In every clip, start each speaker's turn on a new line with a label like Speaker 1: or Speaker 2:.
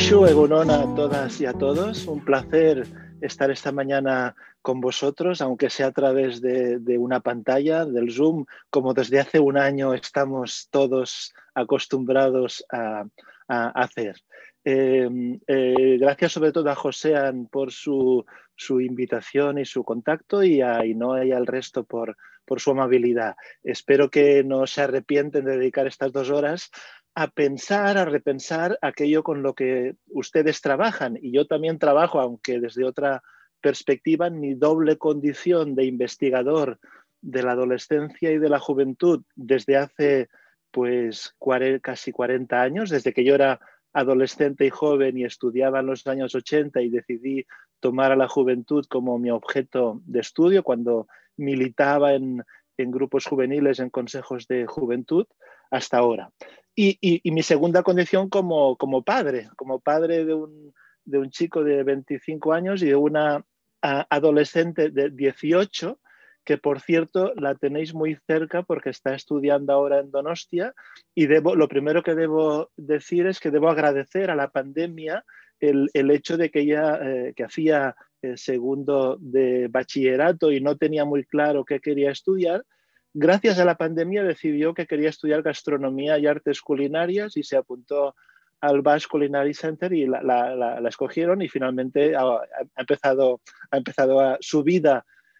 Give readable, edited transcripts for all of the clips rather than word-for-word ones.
Speaker 1: Kaixo, egunon a todas y a todos. Un placer estar esta mañana con vosotros, aunque sea a través de una pantalla, del Zoom, como desde hace un año estamos todos acostumbrados a hacer. Gracias sobre todo a Joséan por su invitación y su contacto, y a Ainhoa y al resto por su amabilidad. Espero que no se arrepienten de dedicar estas 2 horas a pensar, a repensar aquello con lo que ustedes trabajan. Y yo también trabajo, aunque desde otra perspectiva, en mi doble condición de investigador de la adolescencia y de la juventud desde hace pues casi 40 años, desde que yo era adolescente y joven y estudiaba en los años 80 y decidí tomar a la juventud como mi objeto de estudio cuando militaba en grupos juveniles, en consejos de juventud, hasta ahora. Y mi segunda condición como padre de un chico de 25 años y de una adolescente de 18, que por cierto la tenéis muy cerca porque está estudiando ahora en Donostia, y lo primero que debo decir es que debo agradecer a la pandemia el hecho de que ella, que hacía segundo de bachillerato y no tenía muy claro qué quería estudiar, gracias a la pandemia decidió que quería estudiar gastronomía y artes culinarias y se apuntó al Basque Culinary Center y la escogieron, y finalmente ha empezado su vida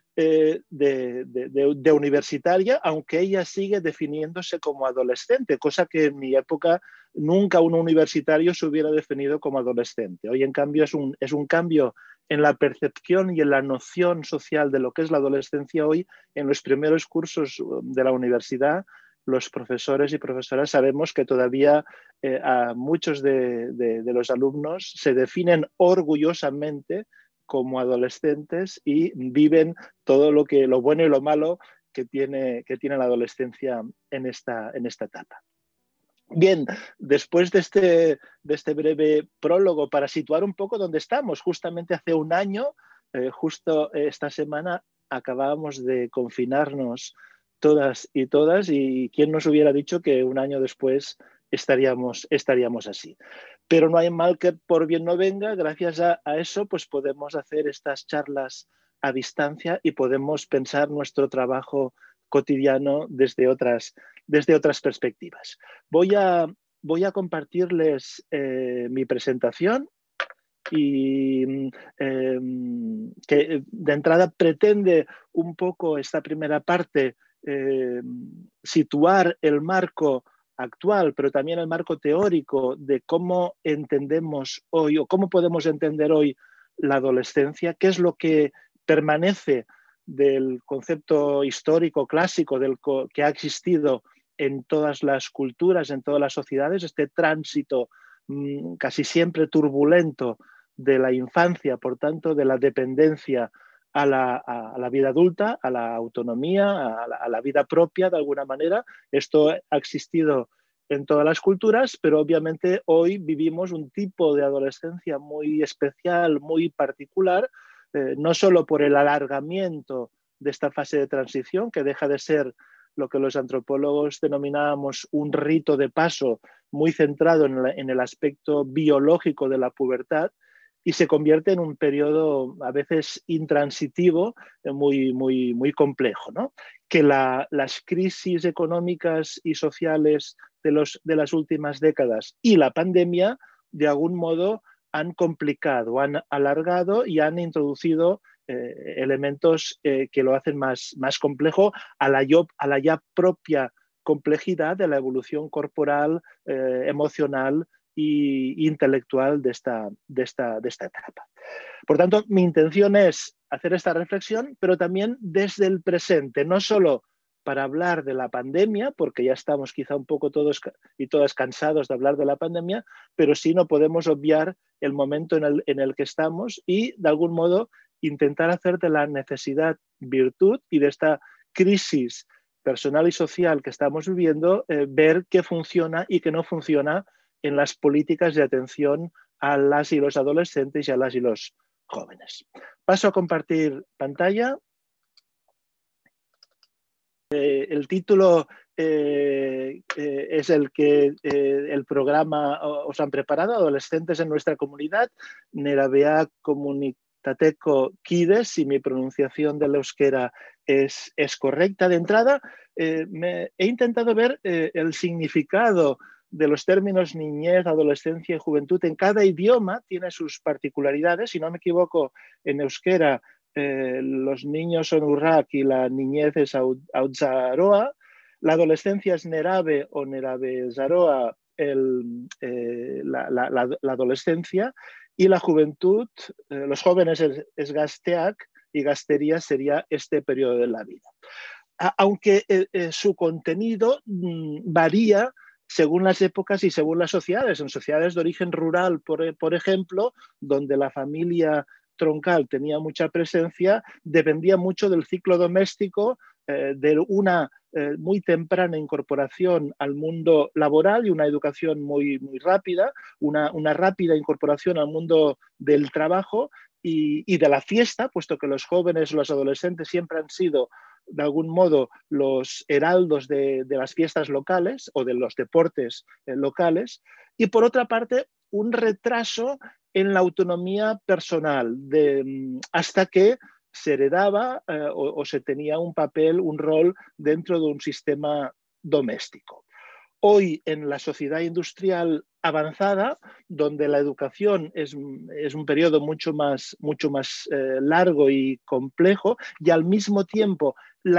Speaker 1: de universitaria, aunque ella sigue definiéndose como adolescente, cosa que en mi época nunca un universitario se hubiera definido como adolescente. Hoy, en cambio, es un cambio en la percepción y en la noción social de lo que es la adolescencia. Hoy, en los primeros cursos de la universidad, los profesores y profesoras sabemos que todavía a muchos de los alumnos se definen orgullosamente como adolescentes y viven todo lo bueno y lo malo que tiene la adolescencia en esta etapa. Bien, después de este breve prólogo para situar un poco dónde estamos, justamente hace un año, justo esta semana, acabábamos de confinarnos todas y todas, y quién nos hubiera dicho que un año después estaríamos así. Pero no hay mal que por bien no venga. Gracias a eso pues podemos hacer estas charlas a distancia y podemos pensar nuestro trabajo cotidiano desde otras perspectivas. Voy a compartirles mi presentación, y que de entrada pretende un poco esta primera parte situar el marco actual, pero también el marco teórico de cómo entendemos hoy o cómo podemos entender hoy la adolescencia, qué es lo que permanece del concepto histórico clásico que ha existido en todas las culturas, en todas las sociedades, este tránsito casi siempre turbulento de la infancia, por tanto, de la dependencia a la vida adulta, a la autonomía, a la vida propia, de alguna manera. Esto ha existido en todas las culturas, pero obviamente hoy vivimos un tipo de adolescencia muy especial, muy particular, no solo por el alargamiento de esta fase de transición, que deja de ser lo que los antropólogos denominábamos un rito de paso muy centrado en el aspecto biológico de la pubertad, y se convierte en un periodo a veces intransitivo, muy complejo, ¿no? Que las crisis económicas y sociales de las últimas décadas y la pandemia, de algún modo, han complicado, han alargado y han introducido elementos que lo hacen más complejo a la ya propia complejidad de la evolución corporal, emocional e intelectual de esta etapa. Por tanto, mi intención es hacer esta reflexión, pero también desde el presente, no solo para hablar de la pandemia, porque ya estamos quizá un poco todos y todas cansados de hablar de la pandemia, pero sí no podemos obviar el momento en el que estamos y, de algún modo, intentar hacer de la necesidad virtud y de esta crisis personal y social que estamos viviendo, ver qué funciona y qué no funciona en las políticas de atención a las y los adolescentes y a las y los jóvenes. Paso a compartir pantalla. el título es el que el programa os han preparado, adolescentes en nuestra comunidad, Nerabea Comunitateko Kides, si mi pronunciación del euskera es correcta de entrada. He intentado ver el significado de los términos niñez, adolescencia y juventud. En cada idioma tiene sus particularidades. Si no me equivoco, en euskera los niños son urrak y la niñez es haurtzaroa. La adolescencia es nerabe o nerabezaroa, la adolescencia, y la juventud, los jóvenes es gazteak, y gaztería sería este periodo de la vida. Aunque su contenido varía según las épocas y según las sociedades. En sociedades de origen rural, por ejemplo, donde la familia troncal tenía mucha presencia, dependía mucho del ciclo doméstico, de una muy temprana incorporación al mundo laboral y una educación muy rápida, una rápida incorporación al mundo del trabajo y de la fiesta, puesto que los jóvenes, los adolescentes siempre han sido de algún modo los heraldos de las fiestas locales o de los deportes locales, y por otra parte un retraso en la autonomía personal hasta que se heredaba o se tenía un papel, un rol dentro de un sistema doméstico. Hoy, en la sociedad industrial avanzada, donde la educación es un periodo mucho más largo y complejo, y al mismo tiempo la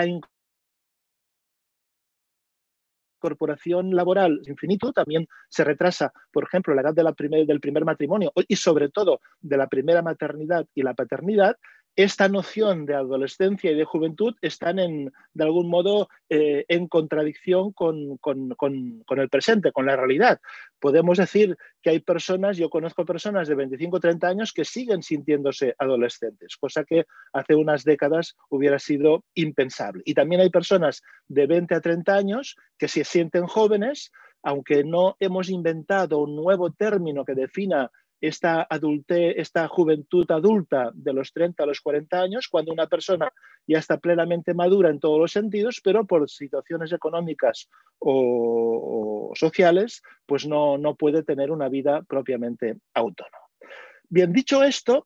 Speaker 1: incorporación laboral infinito, también se retrasa, por ejemplo, la edad del primer matrimonio y sobre todo de la primera maternidad y la paternidad. Esta noción de adolescencia y de juventud están de algún modo en contradicción con el presente, con la realidad. Podemos decir que hay personas, yo conozco personas de 25 o 30 años que siguen sintiéndose adolescentes, cosa que hace unas décadas hubiera sido impensable. Y también hay personas de 20 a 30 años que se sienten jóvenes, aunque no hemos inventado un nuevo término que defina esta juventud adulta de los 30 a los 40 años, cuando una persona ya está plenamente madura en todos los sentidos, pero por situaciones económicas o sociales, pues no puede tener una vida propiamente autónoma. Bien, dicho esto,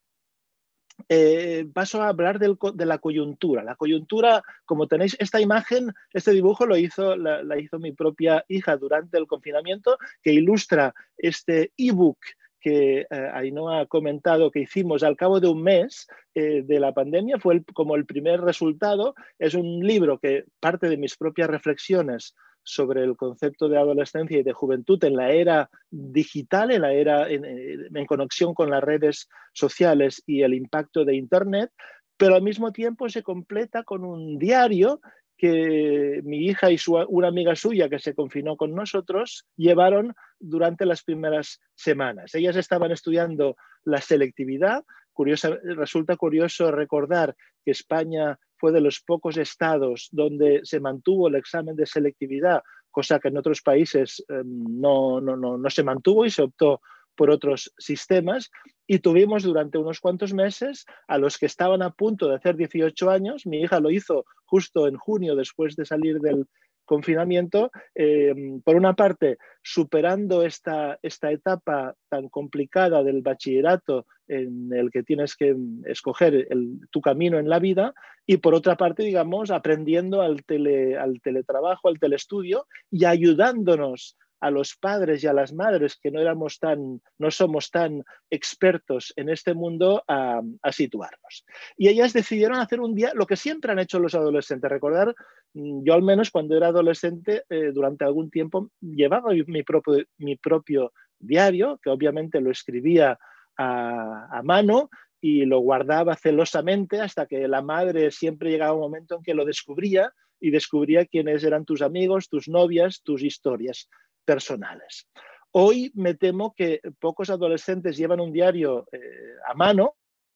Speaker 1: paso a hablar de la coyuntura. La coyuntura, como tenéis esta imagen, este dibujo la hizo mi propia hija durante el confinamiento, que ilustra este ebook que Ainhoa ha comentado que hicimos al cabo de un mes de la pandemia. Fue como el primer resultado. Es un libro que parte de mis propias reflexiones sobre el concepto de adolescencia y de juventud en la era digital, en conexión con las redes sociales y el impacto de Internet, pero al mismo tiempo se completa con un diario que mi hija y una amiga suya que se confinó con nosotros llevaron durante las primeras semanas. Ellas estaban estudiando la selectividad. Resulta curioso recordar que España fue de los pocos estados donde se mantuvo el examen de selectividad, cosa que en otros países no se mantuvo y se optó por otros sistemas, y tuvimos durante unos cuantos meses a los que estaban a punto de hacer 18 años, mi hija lo hizo justo en junio después de salir del confinamiento, por una parte superando esta etapa tan complicada del bachillerato en el que tienes que escoger tu camino en la vida, y por otra parte, digamos, aprendiendo al teletrabajo, al teleestudio, y ayudándonos a los padres y a las madres que no somos tan expertos en este mundo a situarnos. Y ellas decidieron hacer un día lo que siempre han hecho los adolescentes. Recordar, yo al menos cuando era adolescente, durante algún tiempo llevaba mi propio diario, que obviamente lo escribía a mano y lo guardaba celosamente hasta que la madre siempre llegaba un momento en que lo descubría y descubría quiénes eran tus amigos, tus novias, tus historias personales. Hoy me temo que pocos adolescentes llevan un diario a mano,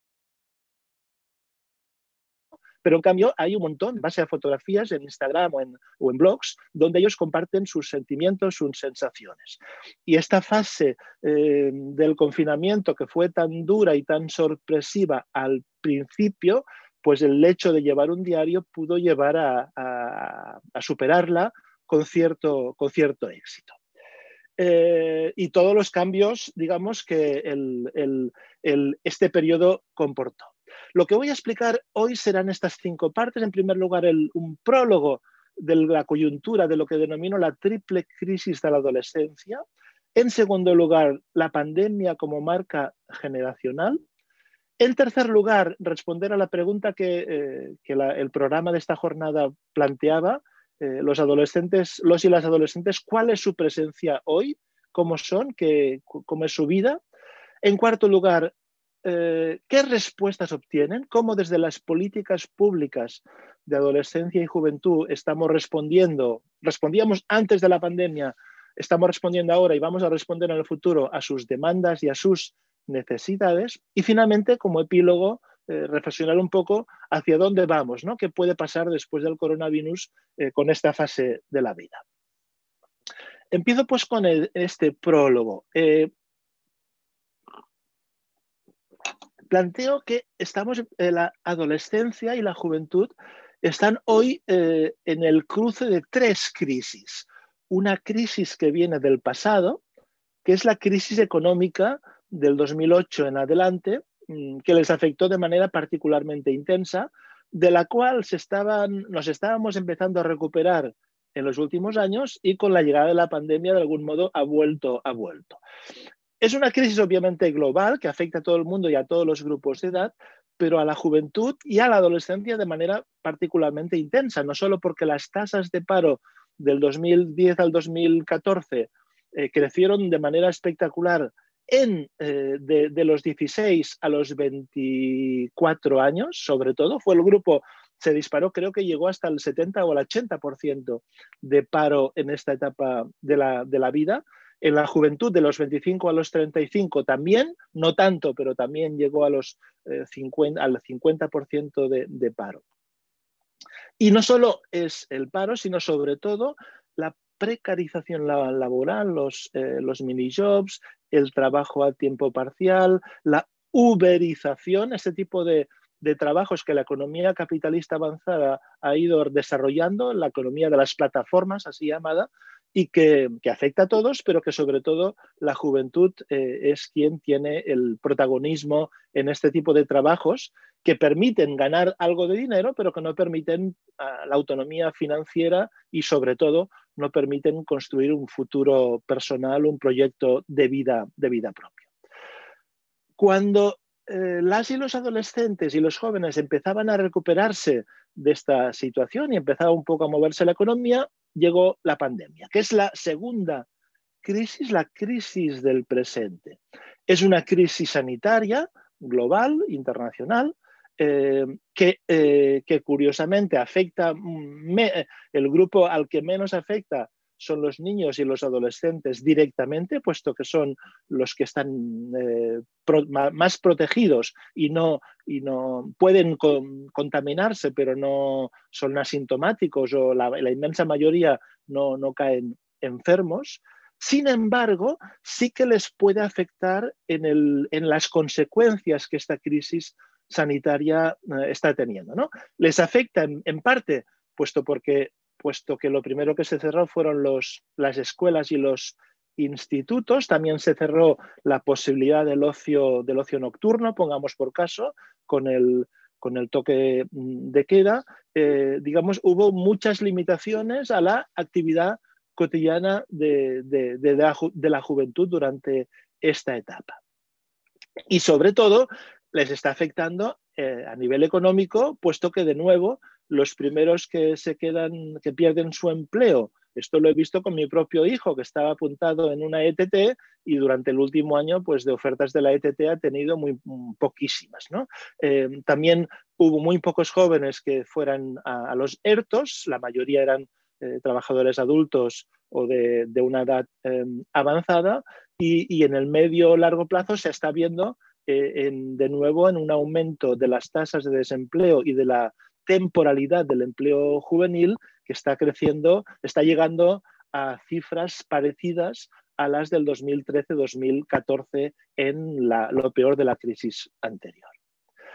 Speaker 1: pero en cambio hay un montón, en base a fotografías en Instagram o en blogs, donde ellos comparten sus sentimientos, sus sensaciones. Y esta fase del confinamiento, que fue tan dura y tan sorpresiva al principio, pues el hecho de llevar un diario pudo llevar a a superarla con cierto éxito. Y todos los cambios, digamos, que este periodo comportó. Lo que voy a explicar hoy serán estas 5 partes. En primer lugar, un prólogo de la coyuntura de lo que denomino la triple crisis de la adolescencia. En segundo lugar, la pandemia como marca generacional. En tercer lugar, responder a la pregunta que el programa de esta jornada planteaba, los y las adolescentes, ¿cuál es su presencia hoy? ¿Cómo son? ¿Cómo es su vida? En cuarto lugar, ¿qué respuestas obtienen? ¿Cómo desde las políticas públicas de adolescencia y juventud respondíamos antes de la pandemia, estamos respondiendo ahora y vamos a responder en el futuro a sus demandas y a sus necesidades? Y finalmente, como epílogo, reflexionar un poco hacia dónde vamos, ¿no? ¿Qué puede pasar después del coronavirus con esta fase de la vida? Empiezo pues con este prólogo. Planteo que la adolescencia y la juventud están hoy en el cruce de 3 crisis. Una crisis que viene del pasado, que es la crisis económica del 2008 en adelante, que les afectó de manera particularmente intensa, de la cual nos estábamos empezando a recuperar en los últimos años y con la llegada de la pandemia de algún modo ha vuelto. Es una crisis obviamente global que afecta a todo el mundo y a todos los grupos de edad, pero a la juventud y a la adolescencia de manera particularmente intensa, no solo porque las tasas de paro del 2010 al 2014 crecieron de manera espectacular de los 16 a los 24 años, sobre todo, fue el grupo, se disparó, creo que llegó hasta el 70 o el 80% de paro en esta etapa de la vida. En la juventud, de los 25 a los 35 también, no tanto, pero también llegó a al 50% de paro. Y no solo es el paro, sino sobre todo la precarización laboral, los minijobs, el trabajo a tiempo parcial, la uberización, ese tipo de trabajos que la economía capitalista avanzada ha ido desarrollando, la economía de las plataformas, así llamada, y que afecta a todos, pero que sobre todo la juventud es quien tiene el protagonismo en este tipo de trabajos que permiten ganar algo de dinero, pero que no permiten la autonomía financiera y sobre todo no permiten construir un futuro personal, un proyecto de vida propio. Cuando las y los adolescentes y los jóvenes empezaban a recuperarse de esta situación y empezaba un poco a moverse la economía, llegó la pandemia, que es la segunda crisis, la crisis del presente. Es una crisis sanitaria global, internacional, que curiosamente afecta, el grupo al que menos afecta son los niños y los adolescentes directamente, puesto que son los que están más protegidos y no pueden contaminarse, pero no son asintomáticos o la inmensa mayoría no caen enfermos. Sin embargo, sí que les puede afectar en las consecuencias que esta crisis sanitaria está teniendo, ¿no? Les afecta en parte, puesto que lo primero que se cerró fueron las escuelas y los institutos, también se cerró la posibilidad del ocio nocturno, pongamos por caso, con el toque de queda, digamos, hubo muchas limitaciones a la actividad cotidiana de la juventud durante esta etapa. Y sobre todo les está afectando a nivel económico, puesto que de nuevo los primeros que pierden su empleo, esto lo he visto con mi propio hijo que estaba apuntado en una ETT y durante el último año pues de ofertas de la ETT ha tenido muy poquísimas, ¿no? También hubo muy pocos jóvenes que fueran a los ERTOs, la mayoría eran trabajadores adultos o de una edad avanzada y en el medio largo plazo se está viendo de nuevo en un aumento de las tasas de desempleo y de la temporalidad del empleo juvenil que está creciendo, está llegando a cifras parecidas a las del 2013-2014 en lo peor de la crisis anterior.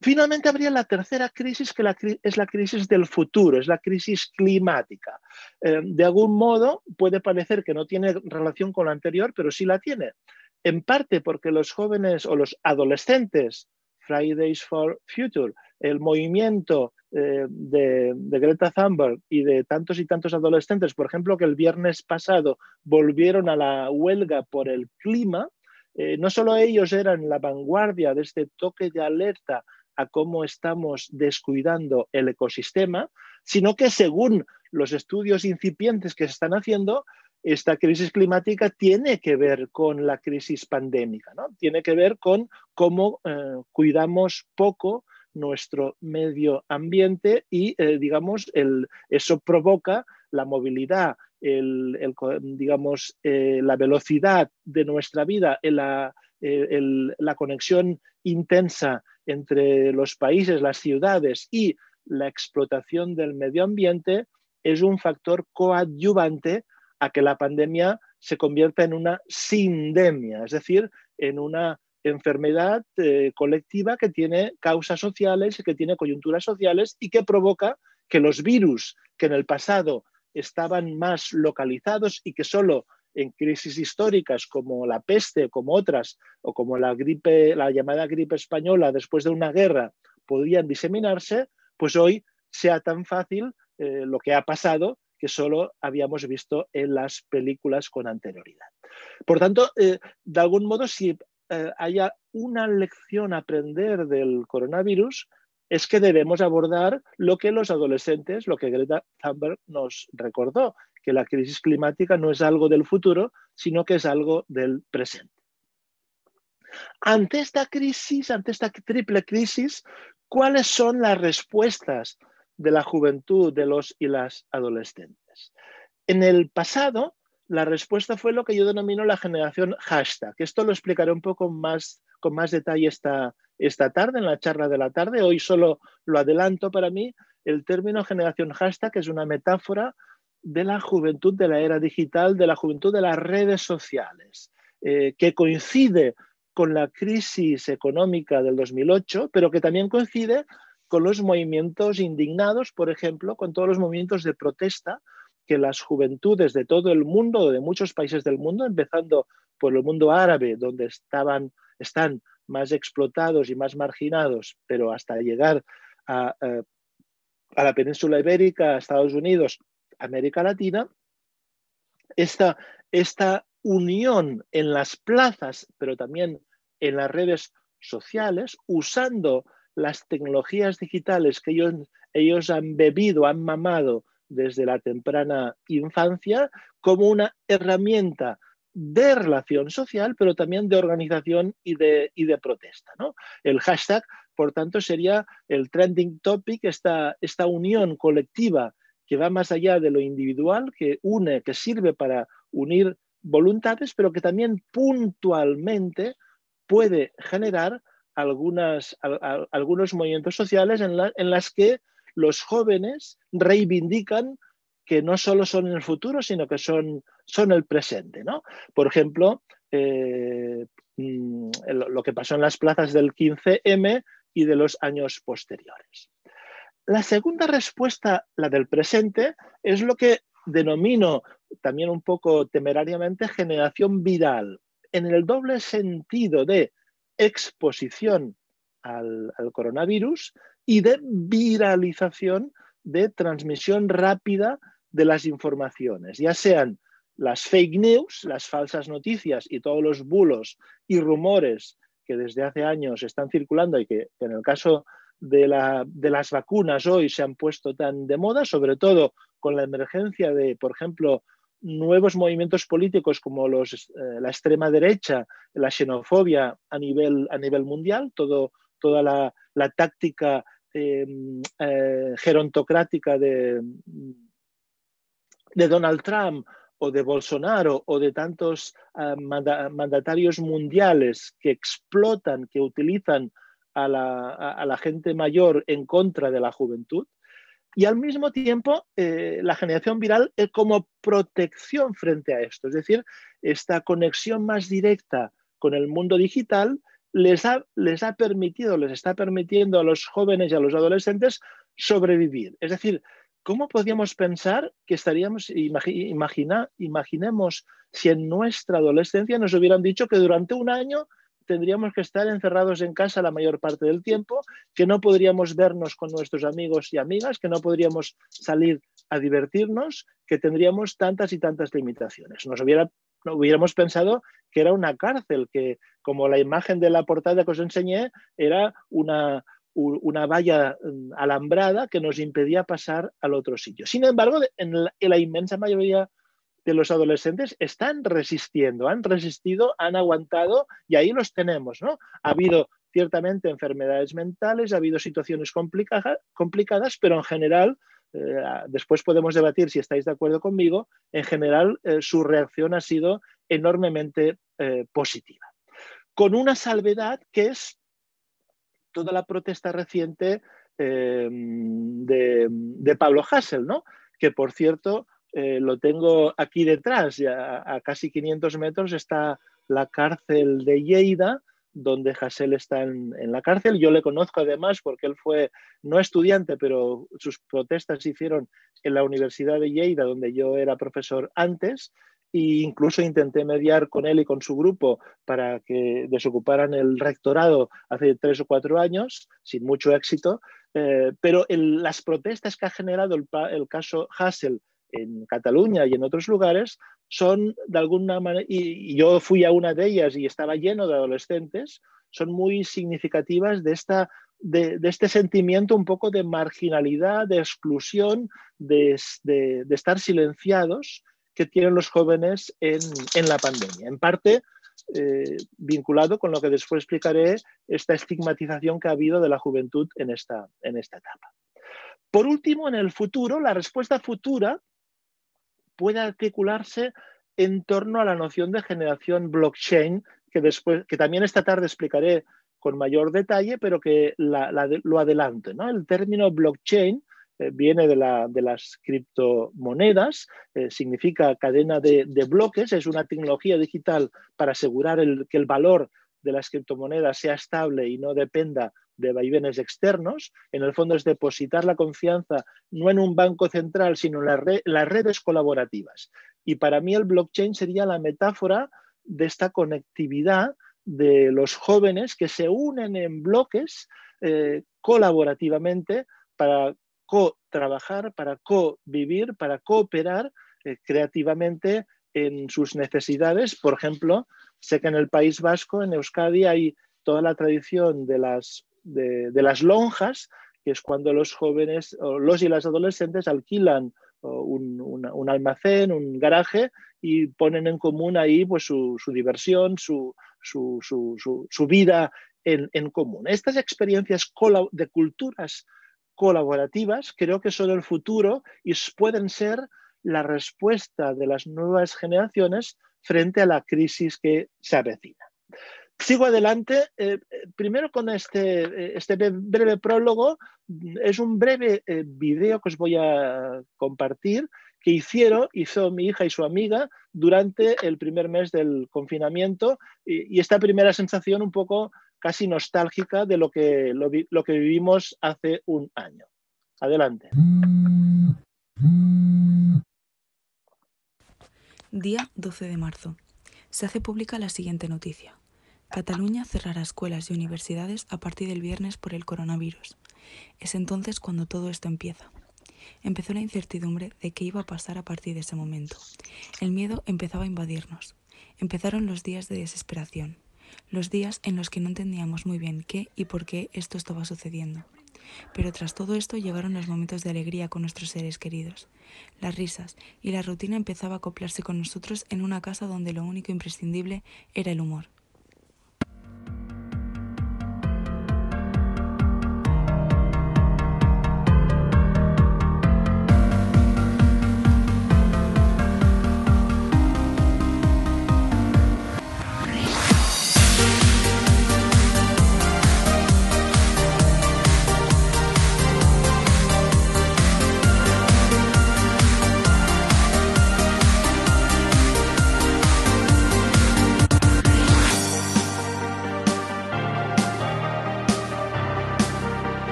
Speaker 1: Finalmente habría la tercera crisis, que es la crisis del futuro, es la crisis climática. De algún modo puede parecer que no tiene relación con la anterior, pero sí la tiene. En parte porque los jóvenes o los adolescentes, Fridays for Future, el movimiento de Greta Thunberg y de tantos y tantos adolescentes, por ejemplo, que el viernes pasado volvieron a la huelga por el clima, no solo ellos eran la vanguardia de este toque de alerta a cómo estamos descuidando el ecosistema, sino que según los estudios incipientes que se están haciendo, esta crisis climática tiene que ver con la crisis pandémica, ¿no? Tiene que ver con cómo cuidamos poco nuestro medio ambiente y, digamos, eso provoca la movilidad, digamos, la velocidad de nuestra vida, la conexión intensa entre los países, las ciudades y la explotación del medio ambiente es un factor coadyuvante a que la pandemia se convierta en una sindemia, es decir, en una enfermedad colectiva que tiene causas sociales y que tiene coyunturas sociales y que provoca que los virus que en el pasado estaban más localizados y que solo en crisis históricas como la peste, como otras, o como la llamada gripe española después de una guerra, podían diseminarse, pues hoy sea tan fácil lo que ha pasado que solo habíamos visto en las películas con anterioridad. Por tanto, de algún modo, si haya una lección a aprender del coronavirus, es que debemos abordar lo que los adolescentes, lo que Greta Thunberg nos recordó, que la crisis climática no es algo del futuro, sino que es algo del presente. Ante esta crisis, ante esta triple crisis, ¿cuáles son las respuestas de la juventud, de los y las adolescentes? En el pasado, la respuesta fue lo que yo denomino la generación hashtag. Esto lo explicaré un poco más, con más detalle esta tarde, en la charla de la tarde. Hoy solo lo adelanto para mí. El término generación hashtag es una metáfora de la juventud de la era digital, de la juventud de las redes sociales, que coincide con la crisis económica del 2008, pero que también coincide con los movimientos indignados, por ejemplo, con todos los movimientos de protesta que las juventudes de todo el mundo, de muchos países del mundo, empezando por el mundo árabe, donde están más explotados y más marginados, pero hasta llegar a la península ibérica, a Estados Unidos, América Latina, esta unión en las plazas, pero también en las redes sociales, usando las tecnologías digitales que ellos han bebido, han mamado desde la temprana infancia, como una herramienta de relación social, pero también de organización y de protesta, ¿no? El hashtag, por tanto, sería el trending topic, esta unión colectiva que va más allá de lo individual, que une, que sirve para unir voluntades, pero que también puntualmente puede generar algunos movimientos sociales en las que los jóvenes reivindican que no solo son el futuro, sino que son el presente, ¿no? Por ejemplo, lo que pasó en las plazas del 15M y de los años posteriores. La segunda respuesta, la del presente, es lo que denomino también un poco temerariamente generación viral, en el doble sentido de exposición al coronavirus y de viralización, de transmisión rápida de las informaciones, ya sean las fake news, las falsas noticias y todos los bulos y rumores que desde hace años están circulando y que en el caso de las vacunas hoy se han puesto tan de moda, sobre todo con la emergencia de, por ejemplo, nuevos movimientos políticos como la extrema derecha, la xenofobia a nivel mundial, toda la táctica gerontocrática de Donald Trump o de Bolsonaro o de tantos mandatarios mundiales que explotan, que utilizan a la gente mayor en contra de la juventud. Y al mismo tiempo, la generación viral es como protección frente a esto. Es decir, esta conexión más directa con el mundo digital les ha permitido, les está permitiendo a los jóvenes y a los adolescentes sobrevivir. Es decir, ¿cómo podríamos pensar que imaginemos si en nuestra adolescencia nos hubieran dicho que durante un año tendríamos que estar encerrados en casa la mayor parte del tiempo, que no podríamos vernos con nuestros amigos y amigas, que no podríamos salir a divertirnos, que tendríamos tantas y tantas limitaciones? Hubiéramos pensado que era una cárcel, que como la imagen de la portada que os enseñé era una valla alambrada que nos impedía pasar al otro sitio. Sin embargo, en la inmensa mayoría de los adolescentes están resistiendo, han resistido, han aguantado y ahí los tenemos, ¿no? Ha habido ciertamente enfermedades mentales, ha habido situaciones complicadas, pero en general, después podemos debatir si estáis de acuerdo conmigo, en general su reacción ha sido enormemente positiva. Con una salvedad que es toda la protesta reciente de Pablo Hasél, ¿no? Que por cierto lo tengo aquí detrás, a casi 500 metros está la cárcel de Lleida, donde Hasél está en la cárcel. Yo le conozco además porque él fue no estudiante, pero sus protestas se hicieron en la Universidad de Lleida, donde yo era profesor antes, e incluso intenté mediar con él y con su grupo para que desocuparan el rectorado hace 3 o 4 años, sin mucho éxito, pero las protestas que ha generado el caso Hasél en Cataluña y en otros lugares son de alguna manera, y yo fui a una de ellas y estaba lleno de adolescentes, son muy significativas de este sentimiento un poco de marginalidad, de exclusión, de estar silenciados que tienen los jóvenes en la pandemia. En parte vinculado con lo que después explicaré, esta estigmatización que ha habido de la juventud en esta etapa. Por último, en el futuro, la respuesta futura puede articularse en torno a la noción de generación blockchain, que también esta tarde explicaré con mayor detalle, pero que lo adelanto, ¿no? El término blockchain viene de las criptomonedas, significa cadena de bloques, es una tecnología digital para asegurar que el valor de las criptomonedas sea estable y no dependa de vaivenes externos. En el fondo es depositar la confianza no en un banco central, sino en las redes colaborativas. Y para mí el blockchain sería la metáfora de esta conectividad de los jóvenes que se unen en bloques colaborativamente para co-trabajar, para co-vivir, para cooperar creativamente en sus necesidades. Por ejemplo, sé que en el País Vasco, en Euskadi, hay toda la tradición de las lonjas, que es cuando los jóvenes, los y las adolescentes alquilan un almacén, un garaje y ponen en común ahí pues, su diversión, su vida en común. Estas experiencias de culturas colaborativas creo que son el futuro y pueden ser la respuesta de las nuevas generaciones frente a la crisis que se avecina. Sigo adelante, primero con este breve prólogo. Es un breve video que os voy a compartir que hizo mi hija y su amiga durante el primer mes del confinamiento y esta primera sensación un poco casi nostálgica de lo que vivimos hace un año. Adelante.
Speaker 2: Día 12 de marzo. Se hace pública la siguiente noticia. Cataluña cerrará escuelas y universidades a partir del viernes por el coronavirus. Es entonces cuando todo esto empieza. Empezó la incertidumbre de qué iba a pasar a partir de ese momento. El miedo empezaba a invadirnos. Empezaron los días de desesperación. Los días en los que no entendíamos muy bien qué y por qué esto estaba sucediendo. Pero tras todo esto llegaron los momentos de alegría con nuestros seres queridos, las risas, y la rutina empezaba a acoplarse con nosotros en una casa donde lo único imprescindible era el humor.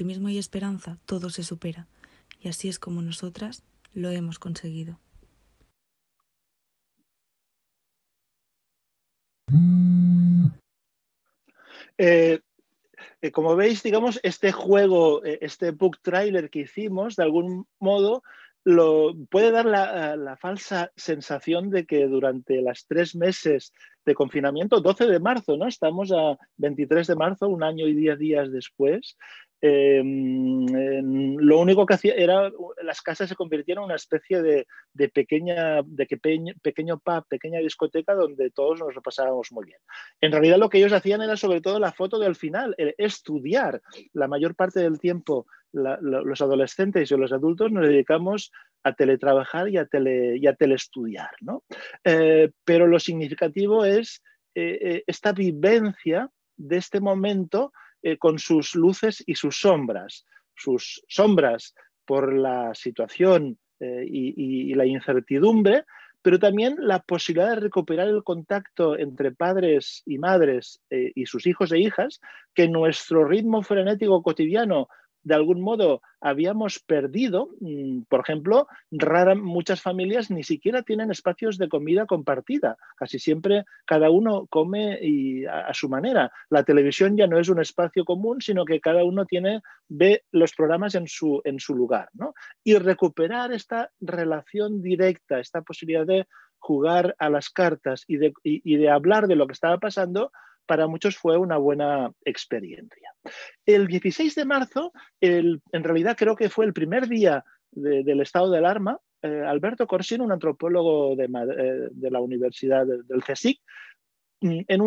Speaker 2: optimismo y esperanza todo se supera, y así es como nosotras lo hemos conseguido.
Speaker 1: Como veis, digamos, este juego, este book trailer que hicimos, de algún modo, puede dar la falsa sensación de que durante los 3 meses de confinamiento, 12 de marzo, ¿no? Estamos a 23 de marzo, un año y 10 días después. Lo único que hacía era, las casas se convirtieron en una especie de pequeño pub, pequeña discoteca donde todos nos lo pasábamos muy bien. En realidad lo que ellos hacían era sobre todo la foto del final, estudiar. La mayor parte del tiempo los adolescentes y los adultos nos dedicamos a teletrabajar y a teleestudiar, ¿no? Pero lo significativo es esta vivencia de este momento con sus luces y sus sombras. Sus sombras por la situación y la incertidumbre, pero también la posibilidad de recuperar el contacto entre padres y madres y sus hijos e hijas, que nuestro ritmo frenético cotidiano de algún modo habíamos perdido. Por ejemplo, muchas familias ni siquiera tienen espacios de comida compartida. Casi siempre cada uno come a su manera. La televisión ya no es un espacio común, sino que cada uno ve los programas en su lugar, ¿no? Y recuperar esta relación directa, esta posibilidad de jugar a las cartas y de hablar de lo que estaba pasando, para muchos fue una buena experiencia. El 16 de marzo, en realidad creo que fue el primer día del estado de alarma. Alberto Corsín, un antropólogo de la Universidad del CSIC, en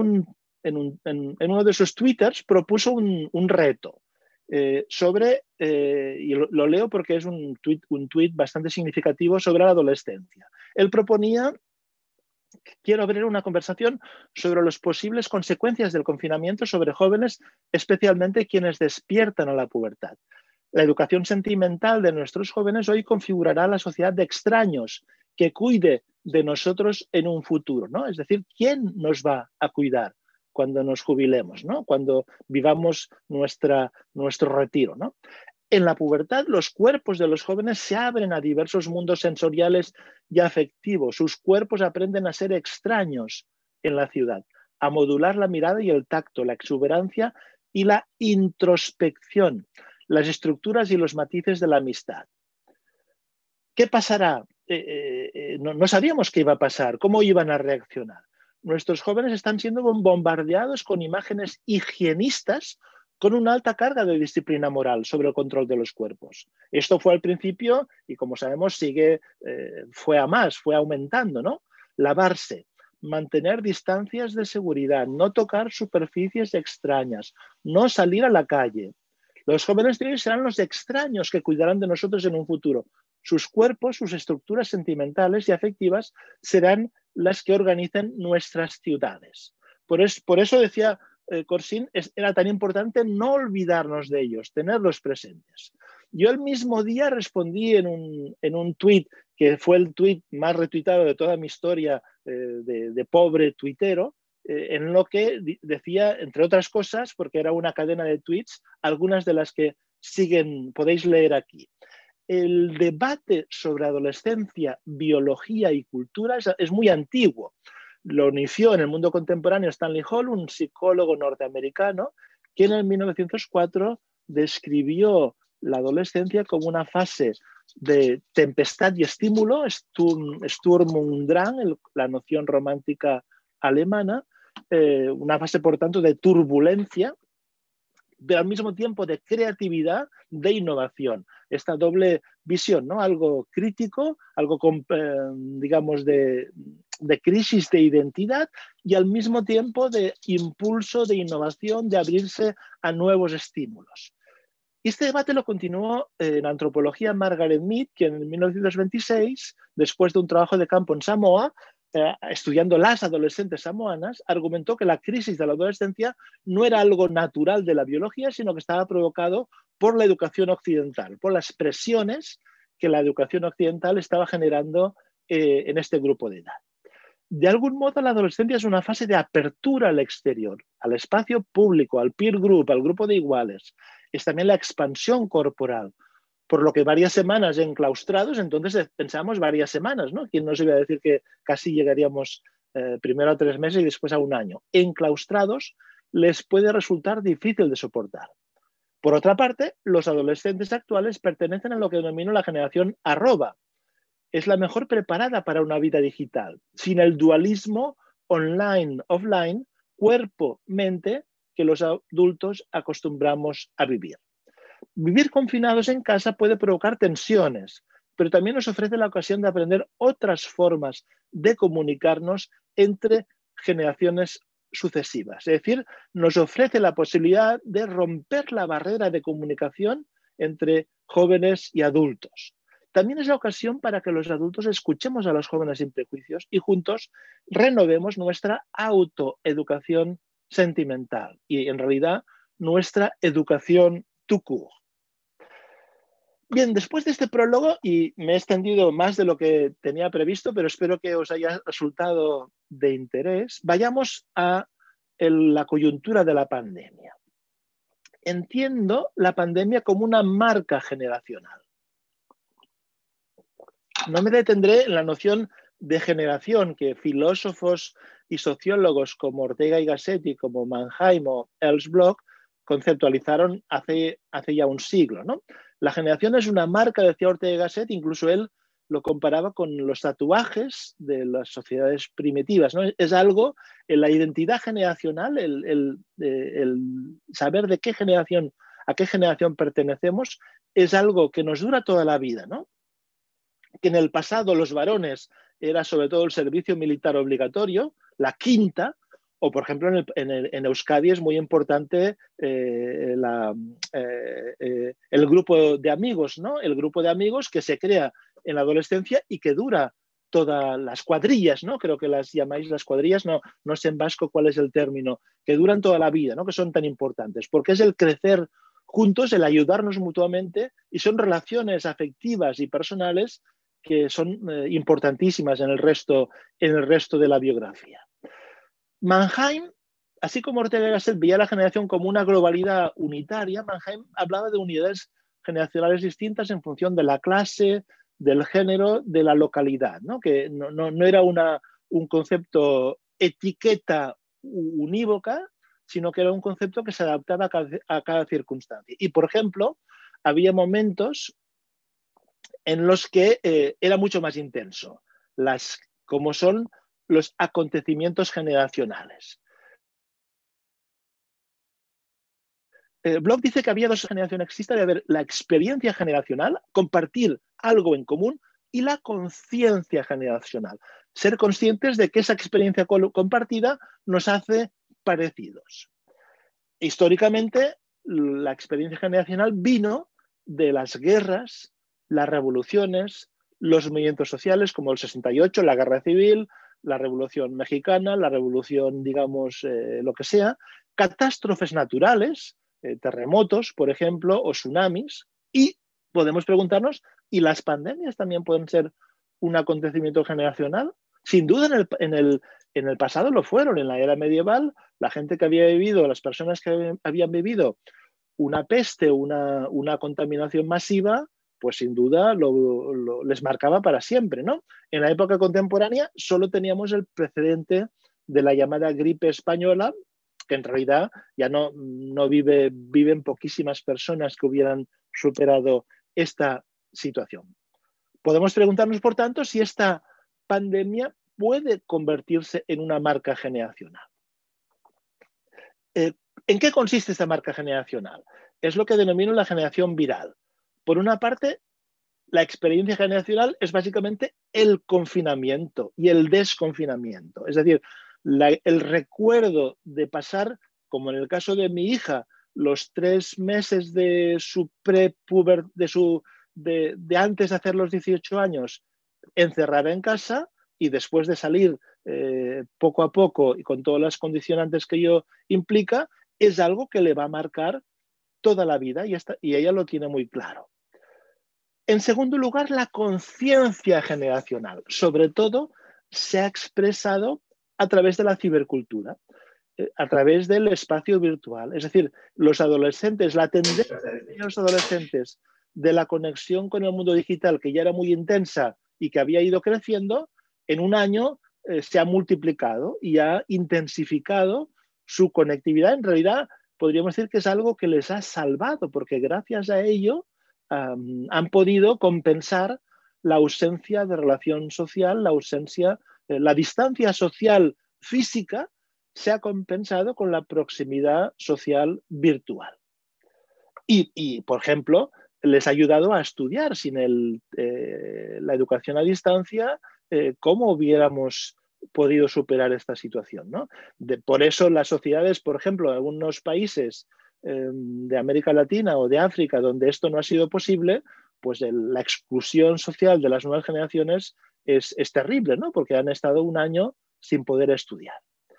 Speaker 1: uno de sus twitters propuso un reto sobre, y lo leo porque es un tuit bastante significativo, sobre la adolescencia. Él proponía: quiero abrir una conversación sobre las posibles consecuencias del confinamiento sobre jóvenes, especialmente quienes despiertan a la pubertad. La educación sentimental de nuestros jóvenes hoy configurará la sociedad de extraños que cuide de nosotros en un futuro, ¿no? Es decir, ¿quién nos va a cuidar cuando nos jubilemos, ¿no? Cuando vivamos nuestro retiro, ¿no? En la pubertad, los cuerpos de los jóvenes se abren a diversos mundos sensoriales y afectivos. Sus cuerpos aprenden a ser extraños en la ciudad, a modular la mirada y el tacto, la exuberancia y la introspección, las estructuras y los matices de la amistad. ¿Qué pasará? No sabíamos qué iba a pasar, cómo iban a reaccionar. Nuestros jóvenes están siendo bombardeados con imágenes higienistas con una alta carga de disciplina moral sobre el control de los cuerpos. Esto fue al principio y, como sabemos, fue a más, fue aumentando, ¿no? Lavarse, mantener distancias de seguridad, no tocar superficies extrañas, no salir a la calle. Los jóvenes de hoy serán los extraños que cuidarán de nosotros en un futuro. Sus cuerpos, sus estructuras sentimentales y afectivas serán las que organicen nuestras ciudades. Por eso decía Corsín, era tan importante no olvidarnos de ellos, tenerlos presentes. Yo el mismo día respondí en un tuit, que fue el tuit más retuitado de toda mi historia de pobre tuitero, en lo que decía, entre otras cosas, porque era una cadena de tweets, algunas de las que podéis leer aquí. El debate sobre adolescencia, biología y cultura es muy antiguo. Lo inició en el mundo contemporáneo Stanley Hall, un psicólogo norteamericano, que en el 1904 describió la adolescencia como una fase de tempestad y estímulo, Sturm und Drang, la noción romántica alemana, una fase, por tanto, de turbulencia, pero al mismo tiempo de creatividad, de innovación. Esta doble visión, ¿no? Algo crítico, algo, digamos, de crisis de identidad y al mismo tiempo de impulso, de innovación, de abrirse a nuevos estímulos. Este debate lo continuó en antropología Margaret Mead, que en 1926, después de un trabajo de campo en Samoa, estudiando las adolescentes samoanas, argumentó que la crisis de la adolescencia no era algo natural de la biología, sino que estaba provocado por la educación occidental, por las presiones que la educación occidental estaba generando en este grupo de edad. De algún modo, la adolescencia es una fase de apertura al exterior, al espacio público, al peer group, al grupo de iguales. es también la expansión corporal. Por lo que varias semanas enclaustrados, entonces pensamos varias semanas, ¿no? ¿Quién nos iba a decir que casi llegaríamos primero a 3 meses y después a un año? Enclaustrados les puede resultar difícil de soportar. Por otra parte, los adolescentes actuales pertenecen a lo que denomino la generación arroba. Es la mejor preparada para una vida digital, sin el dualismo online-offline, cuerpo-mente, que los adultos acostumbramos a vivir. Vivir confinados en casa puede provocar tensiones, pero también nos ofrece la ocasión de aprender otras formas de comunicarnos entre generaciones sucesivas. Es decir, nos ofrece la posibilidad de romper la barrera de comunicación entre jóvenes y adultos. También es la ocasión para que los adultos escuchemos a los jóvenes sin prejuicios y juntos renovemos nuestra autoeducación sentimental y, en realidad, nuestra educación tout court. Bien, después de este prólogo, y me he extendido más de lo que tenía previsto, pero espero que os haya resultado de interés, vayamos a la coyuntura de la pandemia. Entiendo la pandemia como una marca generacional. No me detendré en la noción de generación que filósofos y sociólogos como Ortega y Gasset y como Mannheim o Ellsbloch conceptualizaron hace ya un siglo, ¿no? La generación es una marca, decía Ortega y Gasset, incluso él lo comparaba con los tatuajes de las sociedades primitivas, ¿no? Es algo, en la identidad generacional, el saber de qué generación, a qué generación pertenecemos, es algo que nos dura toda la vida, ¿no? Que en el pasado los varones era sobre todo el servicio militar obligatorio, la quinta, o por ejemplo en Euskadi es muy importante el grupo de amigos, ¿no? El grupo de amigos que se crea en la adolescencia y que dura todas las cuadrillas, ¿no? Creo que las llamáis las cuadrillas, no sé en vasco cuál es el término, que duran toda la vida, ¿no? Que son tan importantes, porque es el crecer juntos, el ayudarnos mutuamente y son relaciones afectivas y personales que son importantísimas en el resto de la biografía. Mannheim, así como Ortega y Gasset veía la generación como una globalidad unitaria, Mannheim hablaba de unidades generacionales distintas en función de la clase, del género, de la localidad, ¿no? Que no era un concepto etiqueta unívoca, sino que era un concepto que se adaptaba a cada circunstancia. Y, por ejemplo, había momentos en los que era mucho más intenso, como son los acontecimientos generacionales. Bloch dice que había dos generaciones, existe de haber la experiencia generacional, compartir algo en común, y la conciencia generacional, ser conscientes de que esa experiencia compartida nos hace parecidos. Históricamente, la experiencia generacional vino de las guerras, las revoluciones, los movimientos sociales como el 68, la guerra civil, la revolución mexicana, la revolución, digamos, lo que sea, catástrofes naturales, terremotos, por ejemplo, o tsunamis, y podemos preguntarnos, ¿y las pandemias también pueden ser un acontecimiento generacional? Sin duda en el pasado lo fueron, en la era medieval, la gente que había vivido, las personas que habían vivido una peste, una contaminación masiva, pues sin duda les marcaba para siempre, ¿no? En la época contemporánea solo teníamos el precedente de la llamada gripe española, que en realidad ya no viven poquísimas personas que hubieran superado esta situación. Podemos preguntarnos, por tanto, si esta pandemia puede convertirse en una marca generacional. ¿En qué consiste esta marca generacional? Es lo que denomino la generación viral. Por una parte, la experiencia generacional es básicamente el confinamiento y el desconfinamiento. Es decir, el recuerdo de pasar, como en el caso de mi hija, los 3 meses de su de antes de hacer los 18 años encerrada en casa y después de salir poco a poco y con todas las condicionantes que ello implica, es algo que le va a marcar toda la vida y ella lo tiene muy claro. En segundo lugar, la conciencia generacional, sobre todo, se ha expresado a través de la cibercultura. a través del espacio virtual. Es decir, los adolescentes, la tendencia de los adolescentes de la conexión con el mundo digital, que ya era muy intensa y que había ido creciendo, en un año se ha multiplicado y ha intensificado su conectividad. En realidad, podríamos decir que es algo que les ha salvado, porque gracias a ello han podido compensar la ausencia de relación social, la distancia social física se ha compensado con la proximidad social virtual. Y por ejemplo, les ha ayudado a estudiar sin la educación a distancia, cómo hubiéramos podido superar esta situación, ¿no? Por eso las sociedades, por ejemplo, en algunos países de América Latina o de África, donde esto no ha sido posible, pues la exclusión social de las nuevas generaciones es terrible, ¿no? Porque han estado un año sin poder estudiar.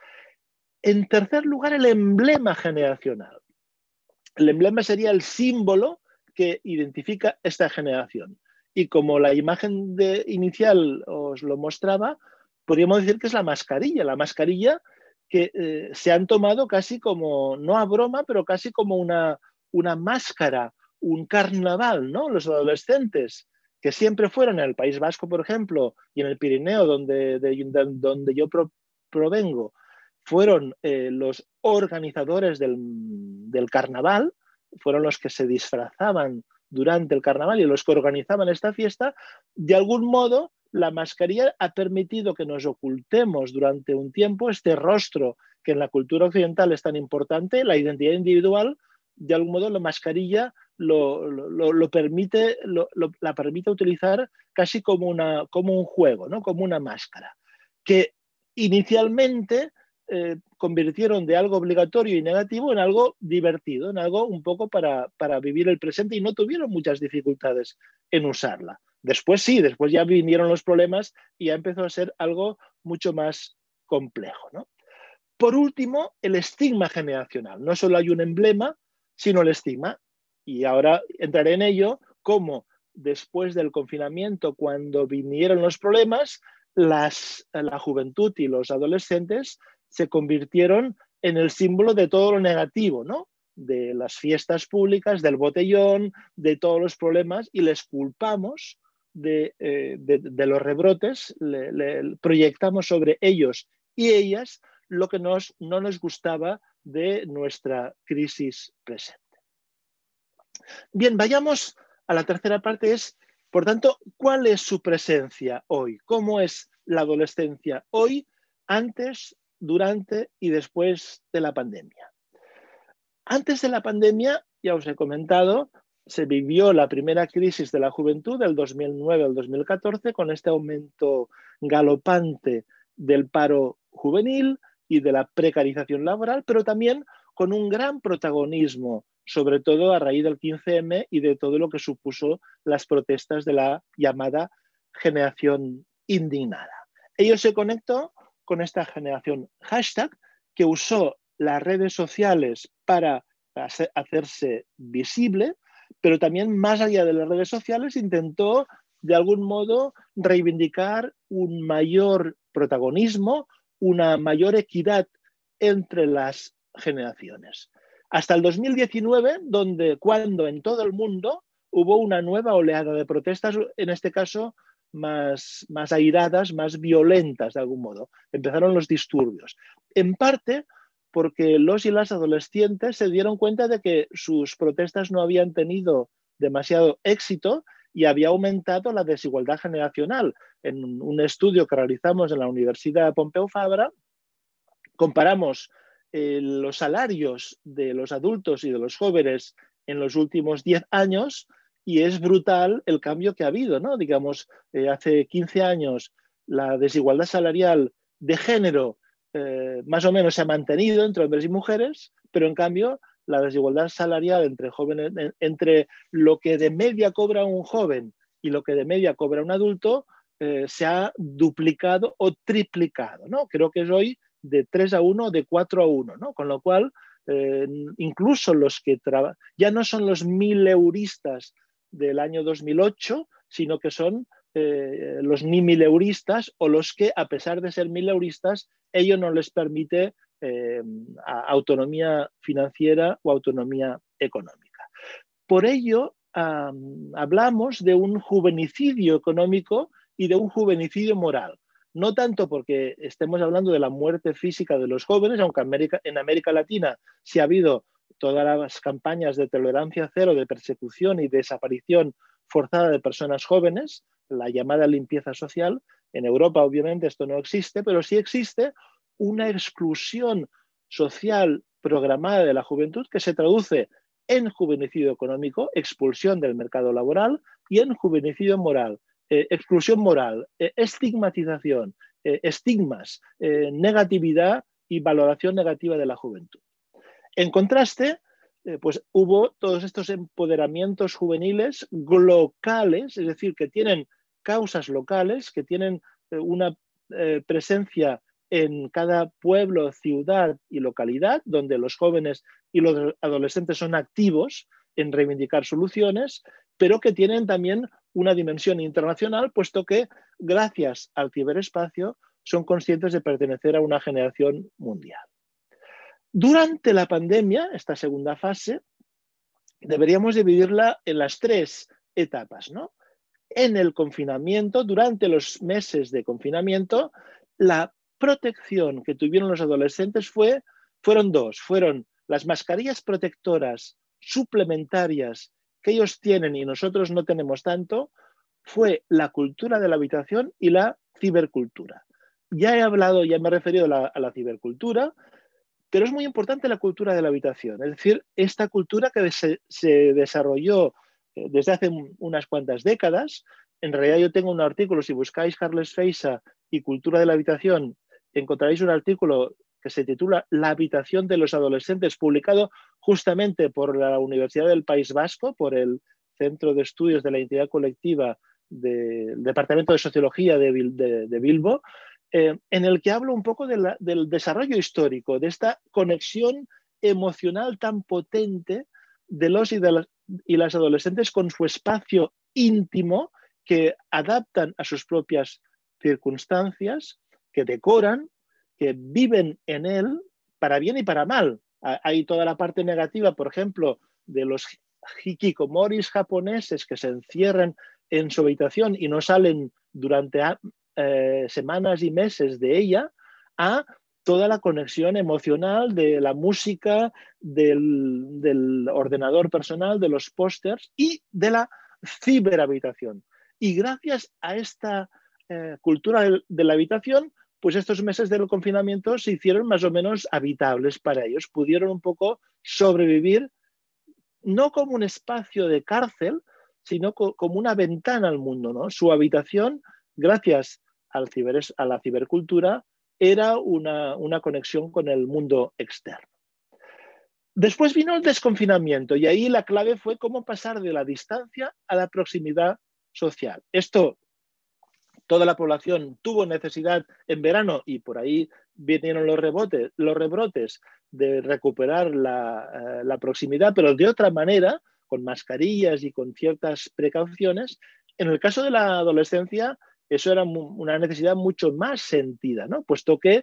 Speaker 1: En tercer lugar, el emblema generacional. El emblema sería el símbolo que identifica esta generación. Y como la imagen inicial os lo mostraba, podríamos decir que es la mascarilla que se han tomado casi como, no a broma, pero casi como una máscara, un carnaval, ¿no? Los adolescentes que siempre fueron en el País Vasco, por ejemplo, y en el Pirineo, donde yo provengo, fueron los organizadores del carnaval, fueron los que se disfrazaban durante el carnaval y los que organizaban esta fiesta. De algún modo, la mascarilla ha permitido que nos ocultemos durante un tiempo este rostro que en la cultura occidental es tan importante, la identidad individual. De algún modo, la mascarilla la permite utilizar casi como un juego, ¿no? Como una máscara, que inicialmente convirtieron de algo obligatorio y negativo en algo divertido, en algo un poco para vivir el presente, y no tuvieron muchas dificultades en usarla. Después sí, después ya vinieron los problemas y ya empezó a ser algo mucho más complejo, ¿no? Por último, el estigma generacional. No solo hay un emblema, sino el estigma. Y ahora entraré en ello, cómo después del confinamiento, cuando vinieron los problemas, la juventud y los adolescentes se convirtieron en el símbolo de todo lo negativo, ¿no? De las fiestas públicas, del botellón, de todos los problemas, y les culpamos de los rebrotes, proyectamos sobre ellos y ellas lo que no nos gustaba de nuestra crisis presente. Bien, vayamos a la tercera parte, por tanto, ¿cuál es su presencia hoy? ¿Cómo es la adolescencia hoy, antes, durante y después de la pandemia? Antes de la pandemia, ya os he comentado, se vivió la primera crisis de la juventud del 2009 al 2014 con este aumento galopante del paro juvenil y de la precarización laboral, pero también con un gran protagonismo, sobre todo a raíz del 15M y de todo lo que supuso las protestas de la llamada generación indignada. Ello se conectó con esta generación hashtag que usó las redes sociales para hacerse visible, pero también más allá de las redes sociales intentó de algún modo reivindicar un mayor protagonismo, una mayor equidad entre las generaciones. Hasta el 2019, cuando en todo el mundo hubo una nueva oleada de protestas, en este caso más airadas, más violentas de algún modo. Empezaron los disturbios. En parte porque los y las adolescentes se dieron cuenta de que sus protestas no habían tenido demasiado éxito y había aumentado la desigualdad generacional. En un estudio que realizamos en la Universidad Pompeu Fabra, comparamos los salarios de los adultos y de los jóvenes en los últimos 10 años y es brutal el cambio que ha habido, ¿no? Digamos, hace 15 años la desigualdad salarial de género más o menos se ha mantenido entre hombres y mujeres, pero en cambio la desigualdad salarial entre jóvenes, entre lo que de media cobra un joven y lo que de media cobra un adulto, se ha duplicado o triplicado, ¿no? Creo que es hoy de 3-1 o de 4-1, ¿no? Con lo cual, incluso los que ya no son los 1000euristas del año 2008, sino que son los ni mileuristas o los que, a pesar de ser mileuristas, ello no les permite autonomía financiera o autonomía económica. Por ello, hablamos de un juvenicidio económico y de un juvenicidio moral. No tanto porque estemos hablando de la muerte física de los jóvenes, aunque en América Latina sí ha habido todas las campañas de tolerancia cero, de persecución y desaparición forzada de personas jóvenes, la llamada limpieza social. En Europa, obviamente, esto no existe, pero sí existe una exclusión social programada de la juventud que se traduce en juvenicidio económico, expulsión del mercado laboral, y en juvenicidio moral, exclusión moral, estigmatización, estigmas, negatividad y valoración negativa de la juventud. En contraste, pues hubo todos estos empoderamientos juveniles locales, es decir, que tienen causas locales, que tienen una presencia en cada pueblo, ciudad y localidad, donde los jóvenes y los adolescentes son activos en reivindicar soluciones, pero que tienen también una dimensión internacional, puesto que gracias al ciberespacio son conscientes de pertenecer a una generación mundial. Durante la pandemia, esta segunda fase, deberíamos dividirla en las tres etapas, ¿no? En el confinamiento, durante los meses de confinamiento, la protección que tuvieron los adolescentes fueron dos. Fueron las mascarillas protectoras suplementarias que ellos tienen y nosotros no tenemos tanto, fue la cultura de la habitación y la cibercultura. Ya he hablado, ya me he referido a la cibercultura, pero es muy importante la cultura de la habitación, es decir, esta cultura que se desarrolló desde hace unas cuantas décadas. En realidad yo tengo un artículo, si buscáis Carles Feixa y cultura de la habitación, encontraréis un artículo que se titula La habitación de los adolescentes, publicado justamente por la Universidad del País Vasco, por el Centro de Estudios de la Identidad Colectiva del Departamento de Sociología de Bilbo, en el que hablo un poco del desarrollo histórico, de esta conexión emocional tan potente de los y las adolescentes con su espacio íntimo, que adaptan a sus propias circunstancias, que decoran, que viven en él para bien y para mal. Hay toda la parte negativa, por ejemplo, de los hikikomoris japoneses que se encierran en su habitación y no salen durante semanas y meses de ella, a toda la conexión emocional de la música, del ordenador personal, de los pósters y de la ciberhabitación. Y gracias a esta cultura de la habitación, pues estos meses del confinamiento se hicieron más o menos habitables para ellos. Pudieron un poco sobrevivir, no como un espacio de cárcel, sino como una ventana al mundo, ¿no? Su habitación, gracias a la cibercultura, era una conexión con el mundo externo. Después vino el desconfinamiento y ahí la clave fue cómo pasar de la distancia a la proximidad social. Esto, toda la población tuvo necesidad en verano y por ahí vinieron los rebrotes de recuperar la proximidad, pero de otra manera, con mascarillas y con ciertas precauciones. En el caso de la adolescencia, eso era una necesidad mucho más sentida, ¿no? Puesto que,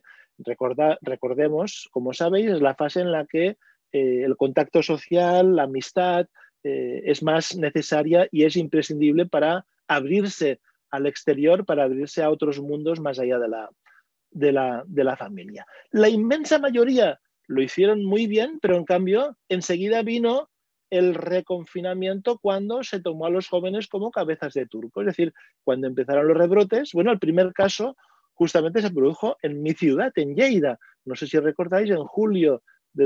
Speaker 1: recordemos, como sabéis, es la fase en la que el contacto social, la amistad, es más necesaria y es imprescindible para abrirse al exterior, para abrirse a otros mundos más allá de la familia. La inmensa mayoría lo hicieron muy bien, pero en cambio enseguida vino el reconfinamiento cuando se tomó a los jóvenes como cabezas de turco. Es decir, cuando empezaron los rebrotes, bueno, el primer caso justamente se produjo en mi ciudad, en Lleida. No sé si recordáis, en julio de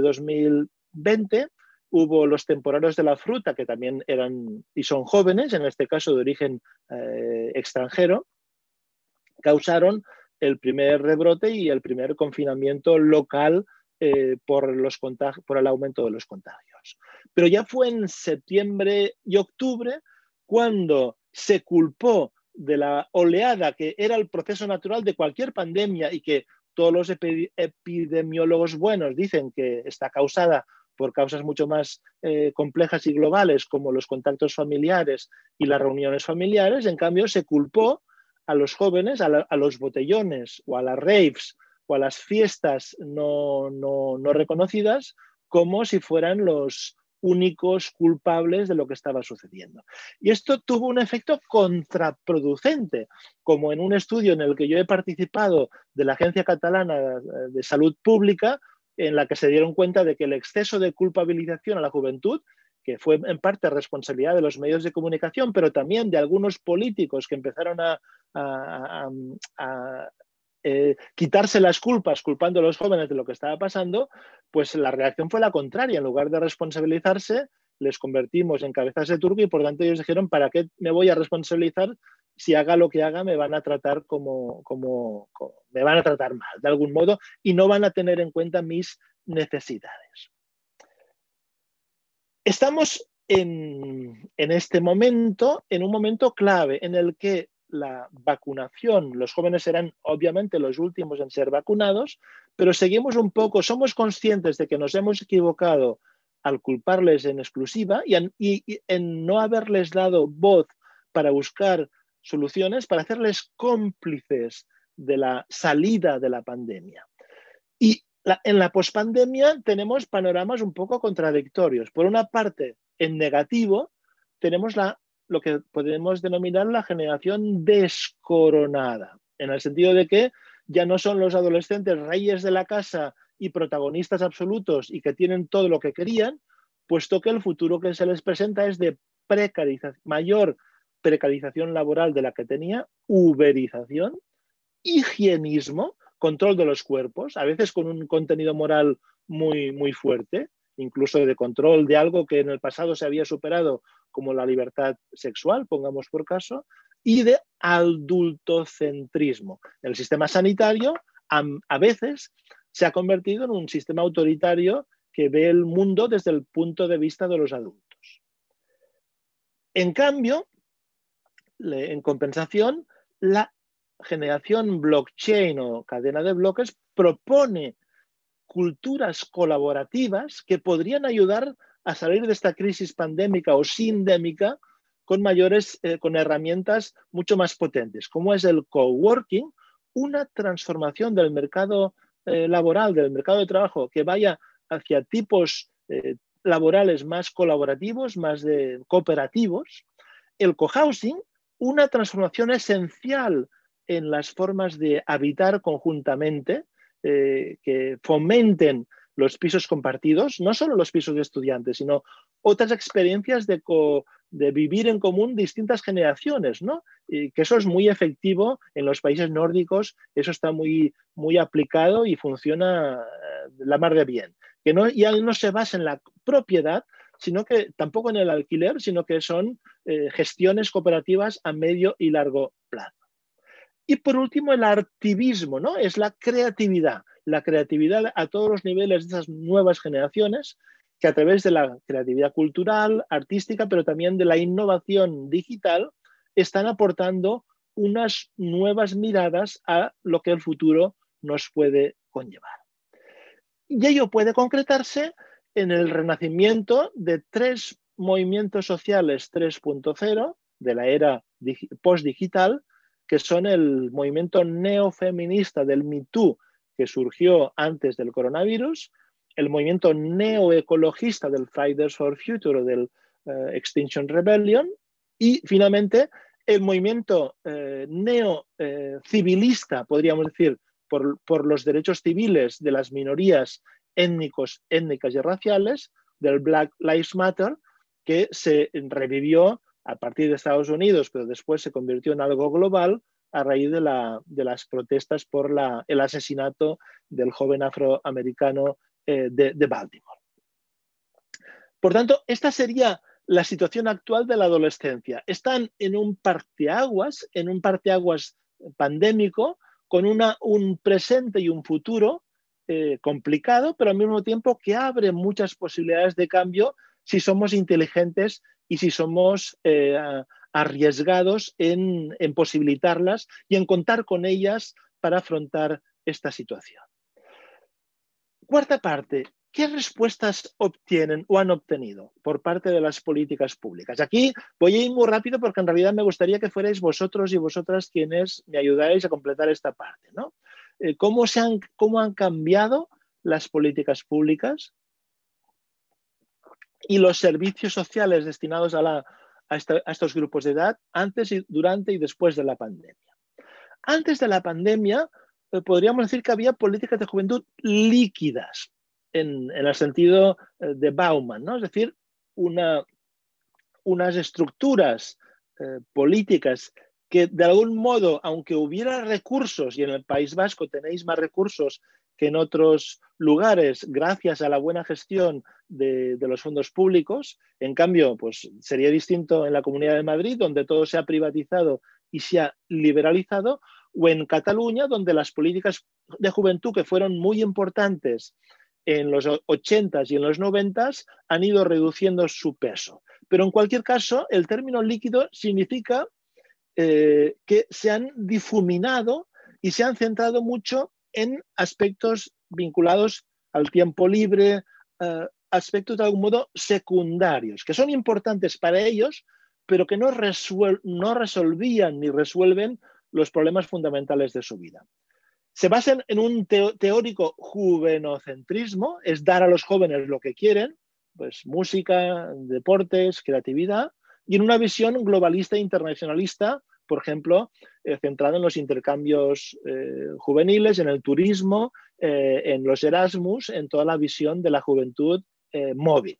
Speaker 1: 2020 hubo los temporarios de la fruta, que también eran y son jóvenes, en este caso de origen extranjero, causaron el primer rebrote y el primer confinamiento local por el aumento de los contagios. Pero ya fue en septiembre y octubre cuando se culpó de la oleada que era el proceso natural de cualquier pandemia y que todos los epidemiólogos buenos dicen que está causada por causas mucho más complejas y globales, como los contactos familiares y las reuniones familiares. En cambio, se culpó a los jóvenes, a los botellones o a las raves o a las fiestas no reconocidas como si fueran los únicos culpables de lo que estaba sucediendo. Y esto tuvo un efecto contraproducente, como en un estudio en el que yo he participado de la Agencia Catalana de Salud Pública, en la que se dieron cuenta de que el exceso de culpabilización a la juventud, que fue en parte responsabilidad de los medios de comunicación, pero también de algunos políticos que empezaron a quitarse las culpas culpando a los jóvenes de lo que estaba pasando, pues la reacción fue la contraria. En lugar de responsabilizarse, les convertimos en cabezas de turco y por tanto ellos dijeron, ¿para qué me voy a responsabilizar? Si haga lo que haga me van a tratar me van a tratar mal de algún modo y no van a tener en cuenta mis necesidades. Estamos en este momento, en un momento clave en el que la vacunación, los jóvenes serán obviamente los últimos en ser vacunados, pero seguimos un poco, somos conscientes de que nos hemos equivocado al culparles en exclusiva y en no haberles dado voz para buscar soluciones, para hacerles cómplices de la salida de la pandemia. Y en la pospandemia tenemos panoramas un poco contradictorios. Por una parte, en negativo, tenemos lo que podemos denominar la generación descoronada, en el sentido de que ya no son los adolescentes reyes de la casa y protagonistas absolutos y que tienen todo lo que querían, puesto que el futuro que se les presenta es de mayor precarización laboral de la que tenía, uberización, higienismo, control de los cuerpos, a veces con un contenido moral muy fuerte, incluso de control de algo que en el pasado se había superado, como la libertad sexual, pongamos por caso, y de adultocentrismo. El sistema sanitario a veces se ha convertido en un sistema autoritario que ve el mundo desde el punto de vista de los adultos. En cambio, en compensación, la generación blockchain o cadena de bloques propone culturas colaborativas que podrían ayudar a salir de esta crisis pandémica o sindémica con herramientas mucho más potentes, como es el coworking, una transformación del mercado laboral, del mercado de trabajo, que vaya hacia tipos laborales más colaborativos, más cooperativos. El cohousing, una transformación esencial en las formas de habitar conjuntamente, que fomenten los pisos compartidos, no solo los pisos de estudiantes, sino otras experiencias de vivir en común distintas generaciones, ¿no? Y que eso es muy efectivo en los países nórdicos, eso está muy aplicado y funciona la mar de bien. Que ya no se basa en la propiedad, sino que tampoco en el alquiler, sino que son gestiones cooperativas a medio y largo plazo. Y por último, el artivismo, ¿no? Es la creatividad a todos los niveles de esas nuevas generaciones que a través de la creatividad cultural, artística, pero también de la innovación digital, están aportando unas nuevas miradas a lo que el futuro nos puede conllevar. Y ello puede concretarse en el renacimiento de 3 movimientos sociales 3.0 de la era postdigital, que son el movimiento neofeminista del Me Too, que surgió antes del coronavirus, el movimiento neoecologista del Fridays for Future o del Extinction Rebellion, y finalmente el movimiento neocivilista, podríamos decir, por los derechos civiles de las minorías étnicas y raciales, del Black Lives Matter, que se revivió a partir de Estados Unidos, pero después se convirtió en algo global a raíz de las protestas por el asesinato del joven afroamericano de Baltimore. Por tanto, esta sería la situación actual de la adolescencia. Están en un parteaguas pandémico, con un presente y un futuro complicado, pero al mismo tiempo que abre muchas posibilidades de cambio si somos inteligentes y si somos arriesgados en posibilitarlas y en contar con ellas para afrontar esta situación. Cuarta parte, ¿qué respuestas obtienen o han obtenido por parte de las políticas públicas? Aquí voy a ir muy rápido porque en realidad me gustaría que fuerais vosotros y vosotras quienes me ayudáis a completar esta parte, ¿no? cómo han cambiado las políticas públicas y los servicios sociales destinados a estos grupos de edad antes, durante y después de la pandemia. Antes de la pandemia, podríamos decir que había políticas de juventud líquidas, en el sentido de Bauman, ¿no? Es decir, unas estructuras políticas que de algún modo, aunque hubiera recursos, y en el País Vasco tenéis más recursos que en otros lugares, gracias a la buena gestión de los fondos públicos, en cambio, pues sería distinto en la Comunidad de Madrid, donde todo se ha privatizado y se ha liberalizado, o en Cataluña, donde las políticas de juventud, que fueron muy importantes en los 80s y en los 90s, han ido reduciendo su peso. Pero en cualquier caso, el término líquido significa que se han difuminado y se han centrado mucho en aspectos vinculados al tiempo libre, aspectos de algún modo secundarios, que son importantes para ellos, pero que no resolvían ni resuelven los problemas fundamentales de su vida. Se basan en un teórico juvenocentrismo, es dar a los jóvenes lo que quieren, pues música, deportes, creatividad, y en una visión globalista e internacionalista, por ejemplo, centrada en los intercambios juveniles, en el turismo, en los Erasmus, en toda la visión de la juventud móvil.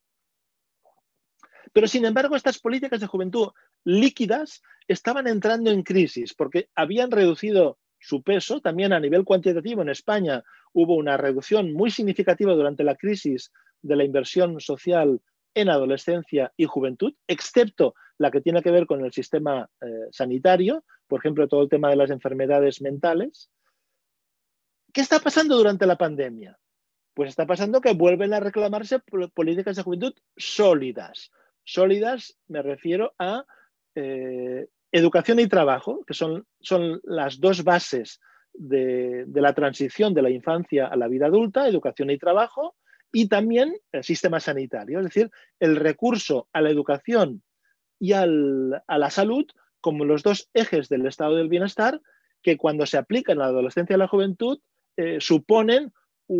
Speaker 1: Pero, sin embargo, estas políticas de juventud líquidas estaban entrando en crisis porque habían reducido su peso. También a nivel cuantitativo en España hubo una reducción muy significativa durante la crisis de la inversión social en adolescencia y juventud, excepto la que tiene que ver con el sistema sanitario, por ejemplo, todo el tema de las enfermedades mentales. ¿Qué está pasando durante la pandemia? Pues está pasando que vuelven a reclamarse políticas de juventud sólidas. Sólidas me refiero a educación y trabajo, que son las dos bases de la transición de la infancia a la vida adulta, educación y trabajo, y también el sistema sanitario, es decir, el recurso a la educación y a la salud como los dos ejes del estado del bienestar que cuando se aplican a la adolescencia y a la juventud suponen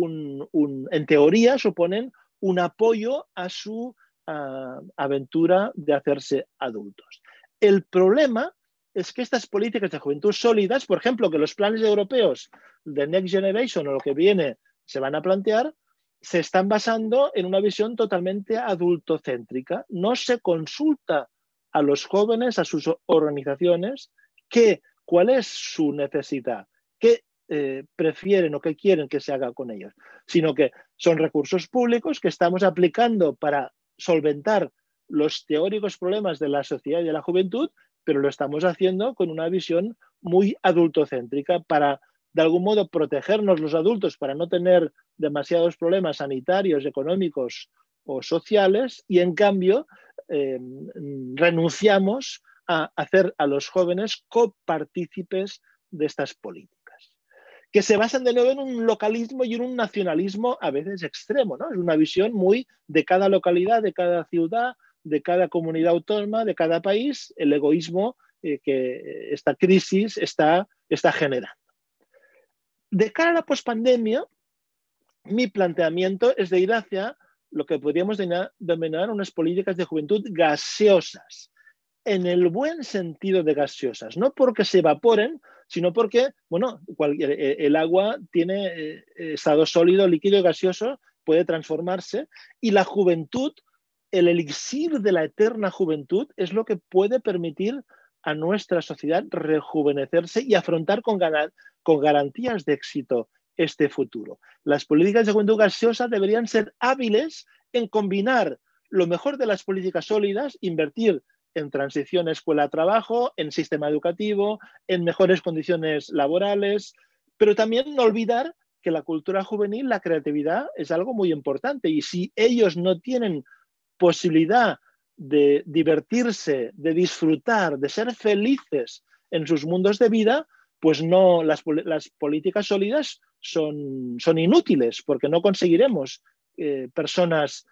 Speaker 1: en teoría suponen un apoyo a su aventura de hacerse adultos. El problema es que estas políticas de juventud sólidas, por ejemplo, que los planes europeos de Next Generation o lo que viene se van a plantear, se están basando en una visión totalmente adultocéntrica. No se consulta a los jóvenes, a sus organizaciones, cuál es su necesidad, qué prefieren o qué quieren que se haga con ellos, sino que son recursos públicos que estamos aplicando para solventar los teóricos problemas de la sociedad y de la juventud, pero lo estamos haciendo con una visión muy adultocéntrica para, de algún modo, protegernos los adultos para no tener demasiados problemas sanitarios, económicos o sociales, y en cambio renunciamos a hacer a los jóvenes copartícipes de estas políticas, que se basan de nuevo en un localismo y en un nacionalismo a veces extremo, ¿no? Es una visión muy de cada localidad, de cada ciudad, de cada comunidad autónoma, de cada país, el egoísmo que esta crisis está generando. De cara a la pospandemia, mi planteamiento es de ir hacia lo que podríamos denominar unas políticas de juventud gaseosas, en el buen sentido de gaseosas, no porque se evaporen, sino porque, bueno, el agua tiene estado sólido, líquido y gaseoso, puede transformarse, y la juventud, el elixir de la eterna juventud, es lo que puede permitir a nuestra sociedad rejuvenecerse y afrontar con garantías de éxito este futuro. Las políticas de juventud gaseosa deberían ser hábiles en combinar lo mejor de las políticas sólidas, invertir en transición escuela-trabajo, en sistema educativo, en mejores condiciones laborales, pero también no olvidar que la cultura juvenil, la creatividad, es algo muy importante, y si ellos no tienen posibilidad de divertirse, de disfrutar, de ser felices en sus mundos de vida, pues no, las políticas sólidas son inútiles, porque no conseguiremos personas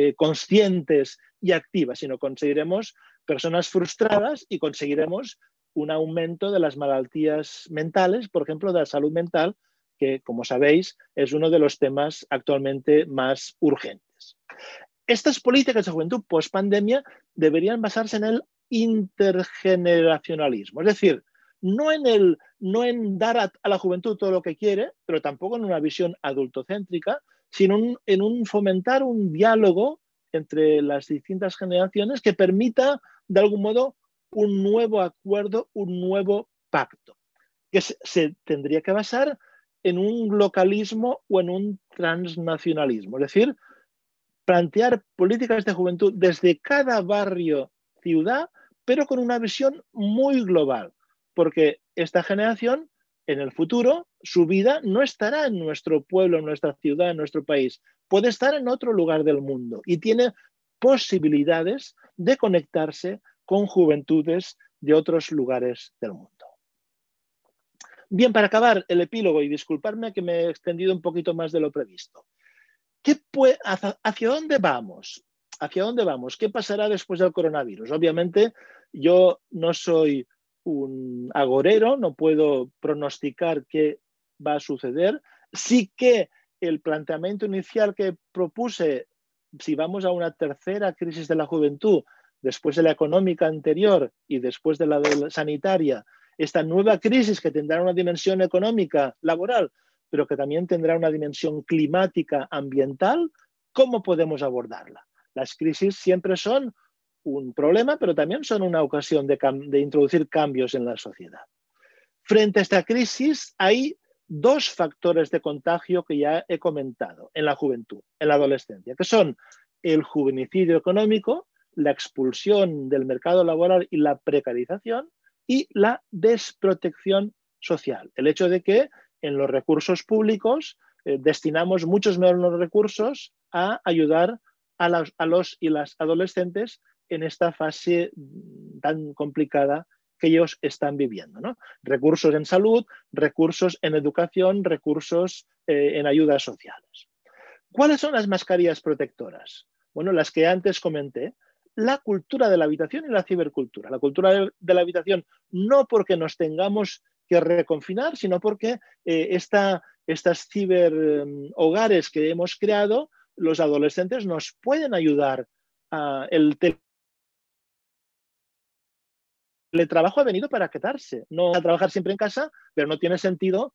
Speaker 1: conscientes y activas, sino conseguiremos personas frustradas y conseguiremos un aumento de las malaltías mentales, por ejemplo, de la salud mental, que, como sabéis, es uno de los temas actualmente más urgentes. Estas políticas de juventud post-pandemia deberían basarse en el intergeneracionalismo, es decir, no en dar a la juventud todo lo que quiere, pero tampoco en una visión adultocéntrica, sino en fomentar un diálogo entre las distintas generaciones que permita, de algún modo, un nuevo acuerdo, un nuevo pacto, que se tendría que basar en un localismo o en un transnacionalismo, es decir, plantear políticas de juventud desde cada barrio, ciudad, pero con una visión muy global, porque esta generación, en el futuro, su vida no estará en nuestro pueblo, en nuestra ciudad, en nuestro país, puede estar en otro lugar del mundo y tiene posibilidades de conectarse con juventudes de otros lugares del mundo. Bien, para acabar el epílogo, y disculparme que me he extendido un poquito más de lo previsto. ¿Hacia dónde vamos? ¿Hacia dónde vamos? ¿Qué pasará después del coronavirus? Obviamente, yo no soy un agorero, no puedo pronosticar qué va a suceder. Sí que el planteamiento inicial que propuse, si vamos a una tercera crisis de la juventud, después de la económica anterior y después de la sanitaria, esta nueva crisis que tendrá una dimensión económica, laboral, pero que también tendrá una dimensión climática, ambiental, ¿cómo podemos abordarla? Las crisis siempre son un problema, pero también son una ocasión de introducir cambios en la sociedad. Frente a esta crisis hay dos factores de contagio que ya he comentado en la juventud, en la adolescencia, que son el juvenicidio económico, la expulsión del mercado laboral y la precarización, y la desprotección social. El hecho de que en los recursos públicos destinamos muchos menos recursos a ayudar a los y las adolescentes en esta fase tan complicada que ellos están viviendo, ¿no? Recursos en salud, recursos en educación, recursos en ayudas sociales. ¿Cuáles son las mascarillas protectoras? Bueno, las que antes comenté. La cultura de la habitación y la cibercultura. La cultura de la habitación no porque nos tengamos que reconfinar, sino porque estas ciberhogares que hemos creado, los adolescentes nos pueden ayudar. El teletrabajo ha venido para quedarse. No a trabajar siempre en casa, pero no tiene sentido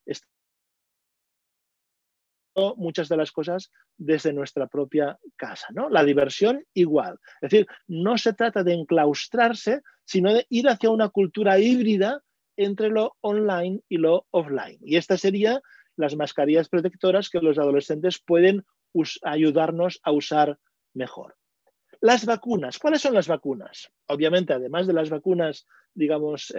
Speaker 1: muchas de las cosas desde nuestra propia casa, ¿no? La diversión igual. Es decir, no se trata de enclaustrarse, sino de ir hacia una cultura híbrida entre lo online y lo offline. Y estas serían las mascarillas protectoras que los adolescentes pueden ayudarnos a usar mejor. Las vacunas. ¿Cuáles son las vacunas? Obviamente, además de las vacunas, digamos,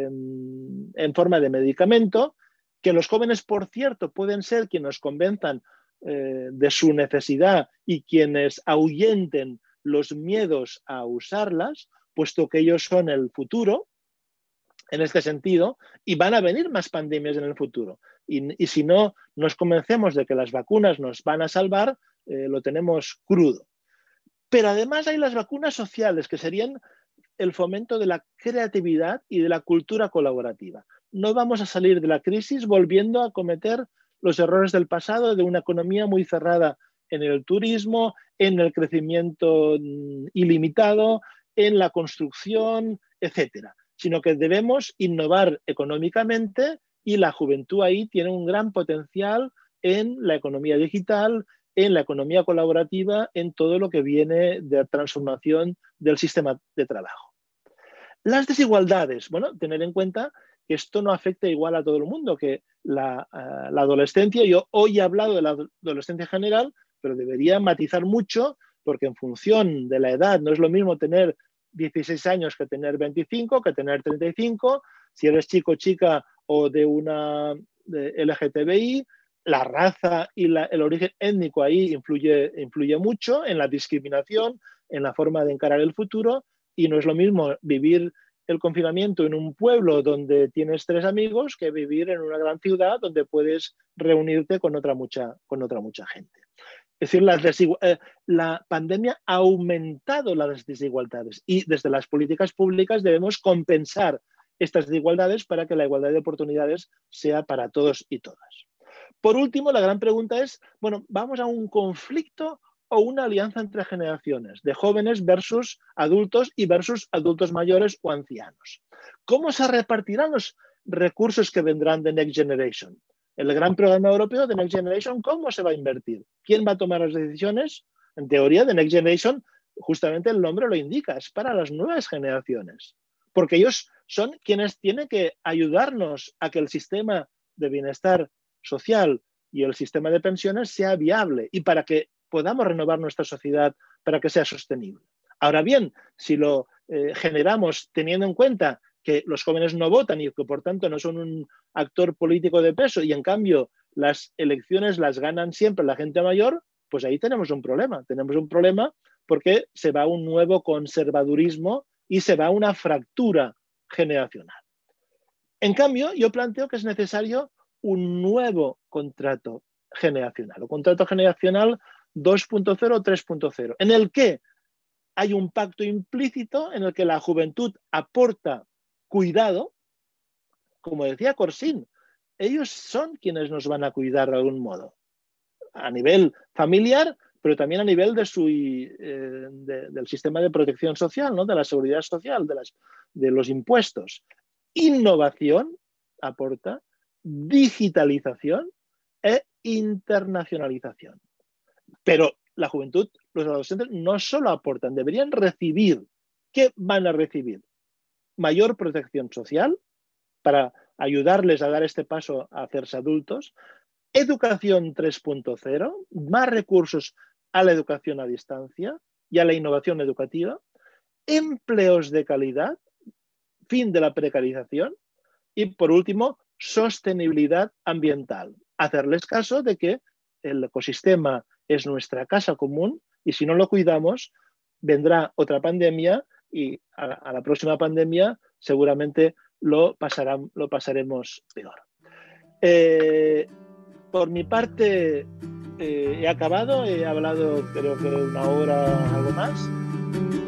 Speaker 1: en forma de medicamento, que los jóvenes, por cierto, pueden ser quienes nos convenzan de su necesidad y quienes ahuyenten los miedos a usarlas, puesto que ellos son el futuro, en este sentido, y van a venir más pandemias en el futuro. Y si no nos convencemos de que las vacunas nos van a salvar, lo tenemos crudo. Pero además hay las vacunas sociales, que serían el fomento de la creatividad y de la cultura colaborativa. No vamos a salir de la crisis volviendo a cometer los errores del pasado de una economía muy cerrada en el turismo, en el crecimiento ilimitado, en la construcción, etcétera, sino que debemos innovar económicamente y la juventud ahí tiene un gran potencial en la economía digital, en la economía colaborativa, en todo lo que viene de la transformación del sistema de trabajo. Las desigualdades, bueno, tener en cuenta que esto no afecta igual a todo el mundo, que la adolescencia, yo hoy he hablado de la adolescencia general, pero debería matizar mucho, porque en función de la edad no es lo mismo tener 16 años que tener 25, que tener 35, si eres chico o chica o de una LGTBI, la raza y el origen étnico ahí influye mucho en la discriminación, en la forma de encarar el futuro, y no es lo mismo vivir el confinamiento en un pueblo donde tienes 3 amigos que vivir en una gran ciudad donde puedes reunirte con otra mucha gente. Es decir, la pandemia ha aumentado las desigualdades y desde las políticas públicas debemos compensar estas desigualdades para que la igualdad de oportunidades sea para todos y todas. Por último, la gran pregunta es, bueno, ¿vamos a un conflicto o una alianza entre generaciones, de jóvenes versus adultos y versus adultos mayores o ancianos? ¿Cómo se repartirán los recursos que vendrán de Next Generation? El gran programa europeo de Next Generation, ¿cómo se va a invertir? ¿Quién va a tomar las decisiones? En teoría, de Next Generation, justamente el nombre lo indica, es para las nuevas generaciones, porque ellos son quienes tienen que ayudarnos a que el sistema de bienestar social y el sistema de pensiones sea viable y para que podamos renovar nuestra sociedad para que sea sostenible. Ahora bien, si lo generamos teniendo en cuenta que los jóvenes no votan y que por tanto no son un actor político de peso y en cambio las elecciones las ganan siempre la gente mayor, pues ahí tenemos un problema. Tenemos un problema porque se va a un nuevo conservadurismo y se va a una fractura generacional. En cambio, yo planteo que es necesario un nuevo contrato generacional, o contrato generacional 2.0 o 3.0, en el que hay un pacto implícito en el que la juventud aporta cuidado, como decía Corsín, ellos son quienes nos van a cuidar de algún modo, a nivel familiar, pero también a nivel del sistema de protección social, ¿no? De la seguridad social, de los impuestos. Innovación aporta, digitalización e internacionalización. Pero la juventud, los adolescentes no solo aportan, deberían recibir. ¿Qué van a recibir? Mayor protección social para ayudarles a dar este paso a hacerse adultos, educación 3.0, más recursos a la educación a distancia y a la innovación educativa, empleos de calidad, fin de la precarización y, por último, sostenibilidad ambiental. Hacerles caso de que el ecosistema es nuestra casa común y si no lo cuidamos, vendrá otra pandemia y a la próxima pandemia seguramente lo pasaremos peor. Por mi parte, he acabado, he hablado creo que 1 hora, algo más.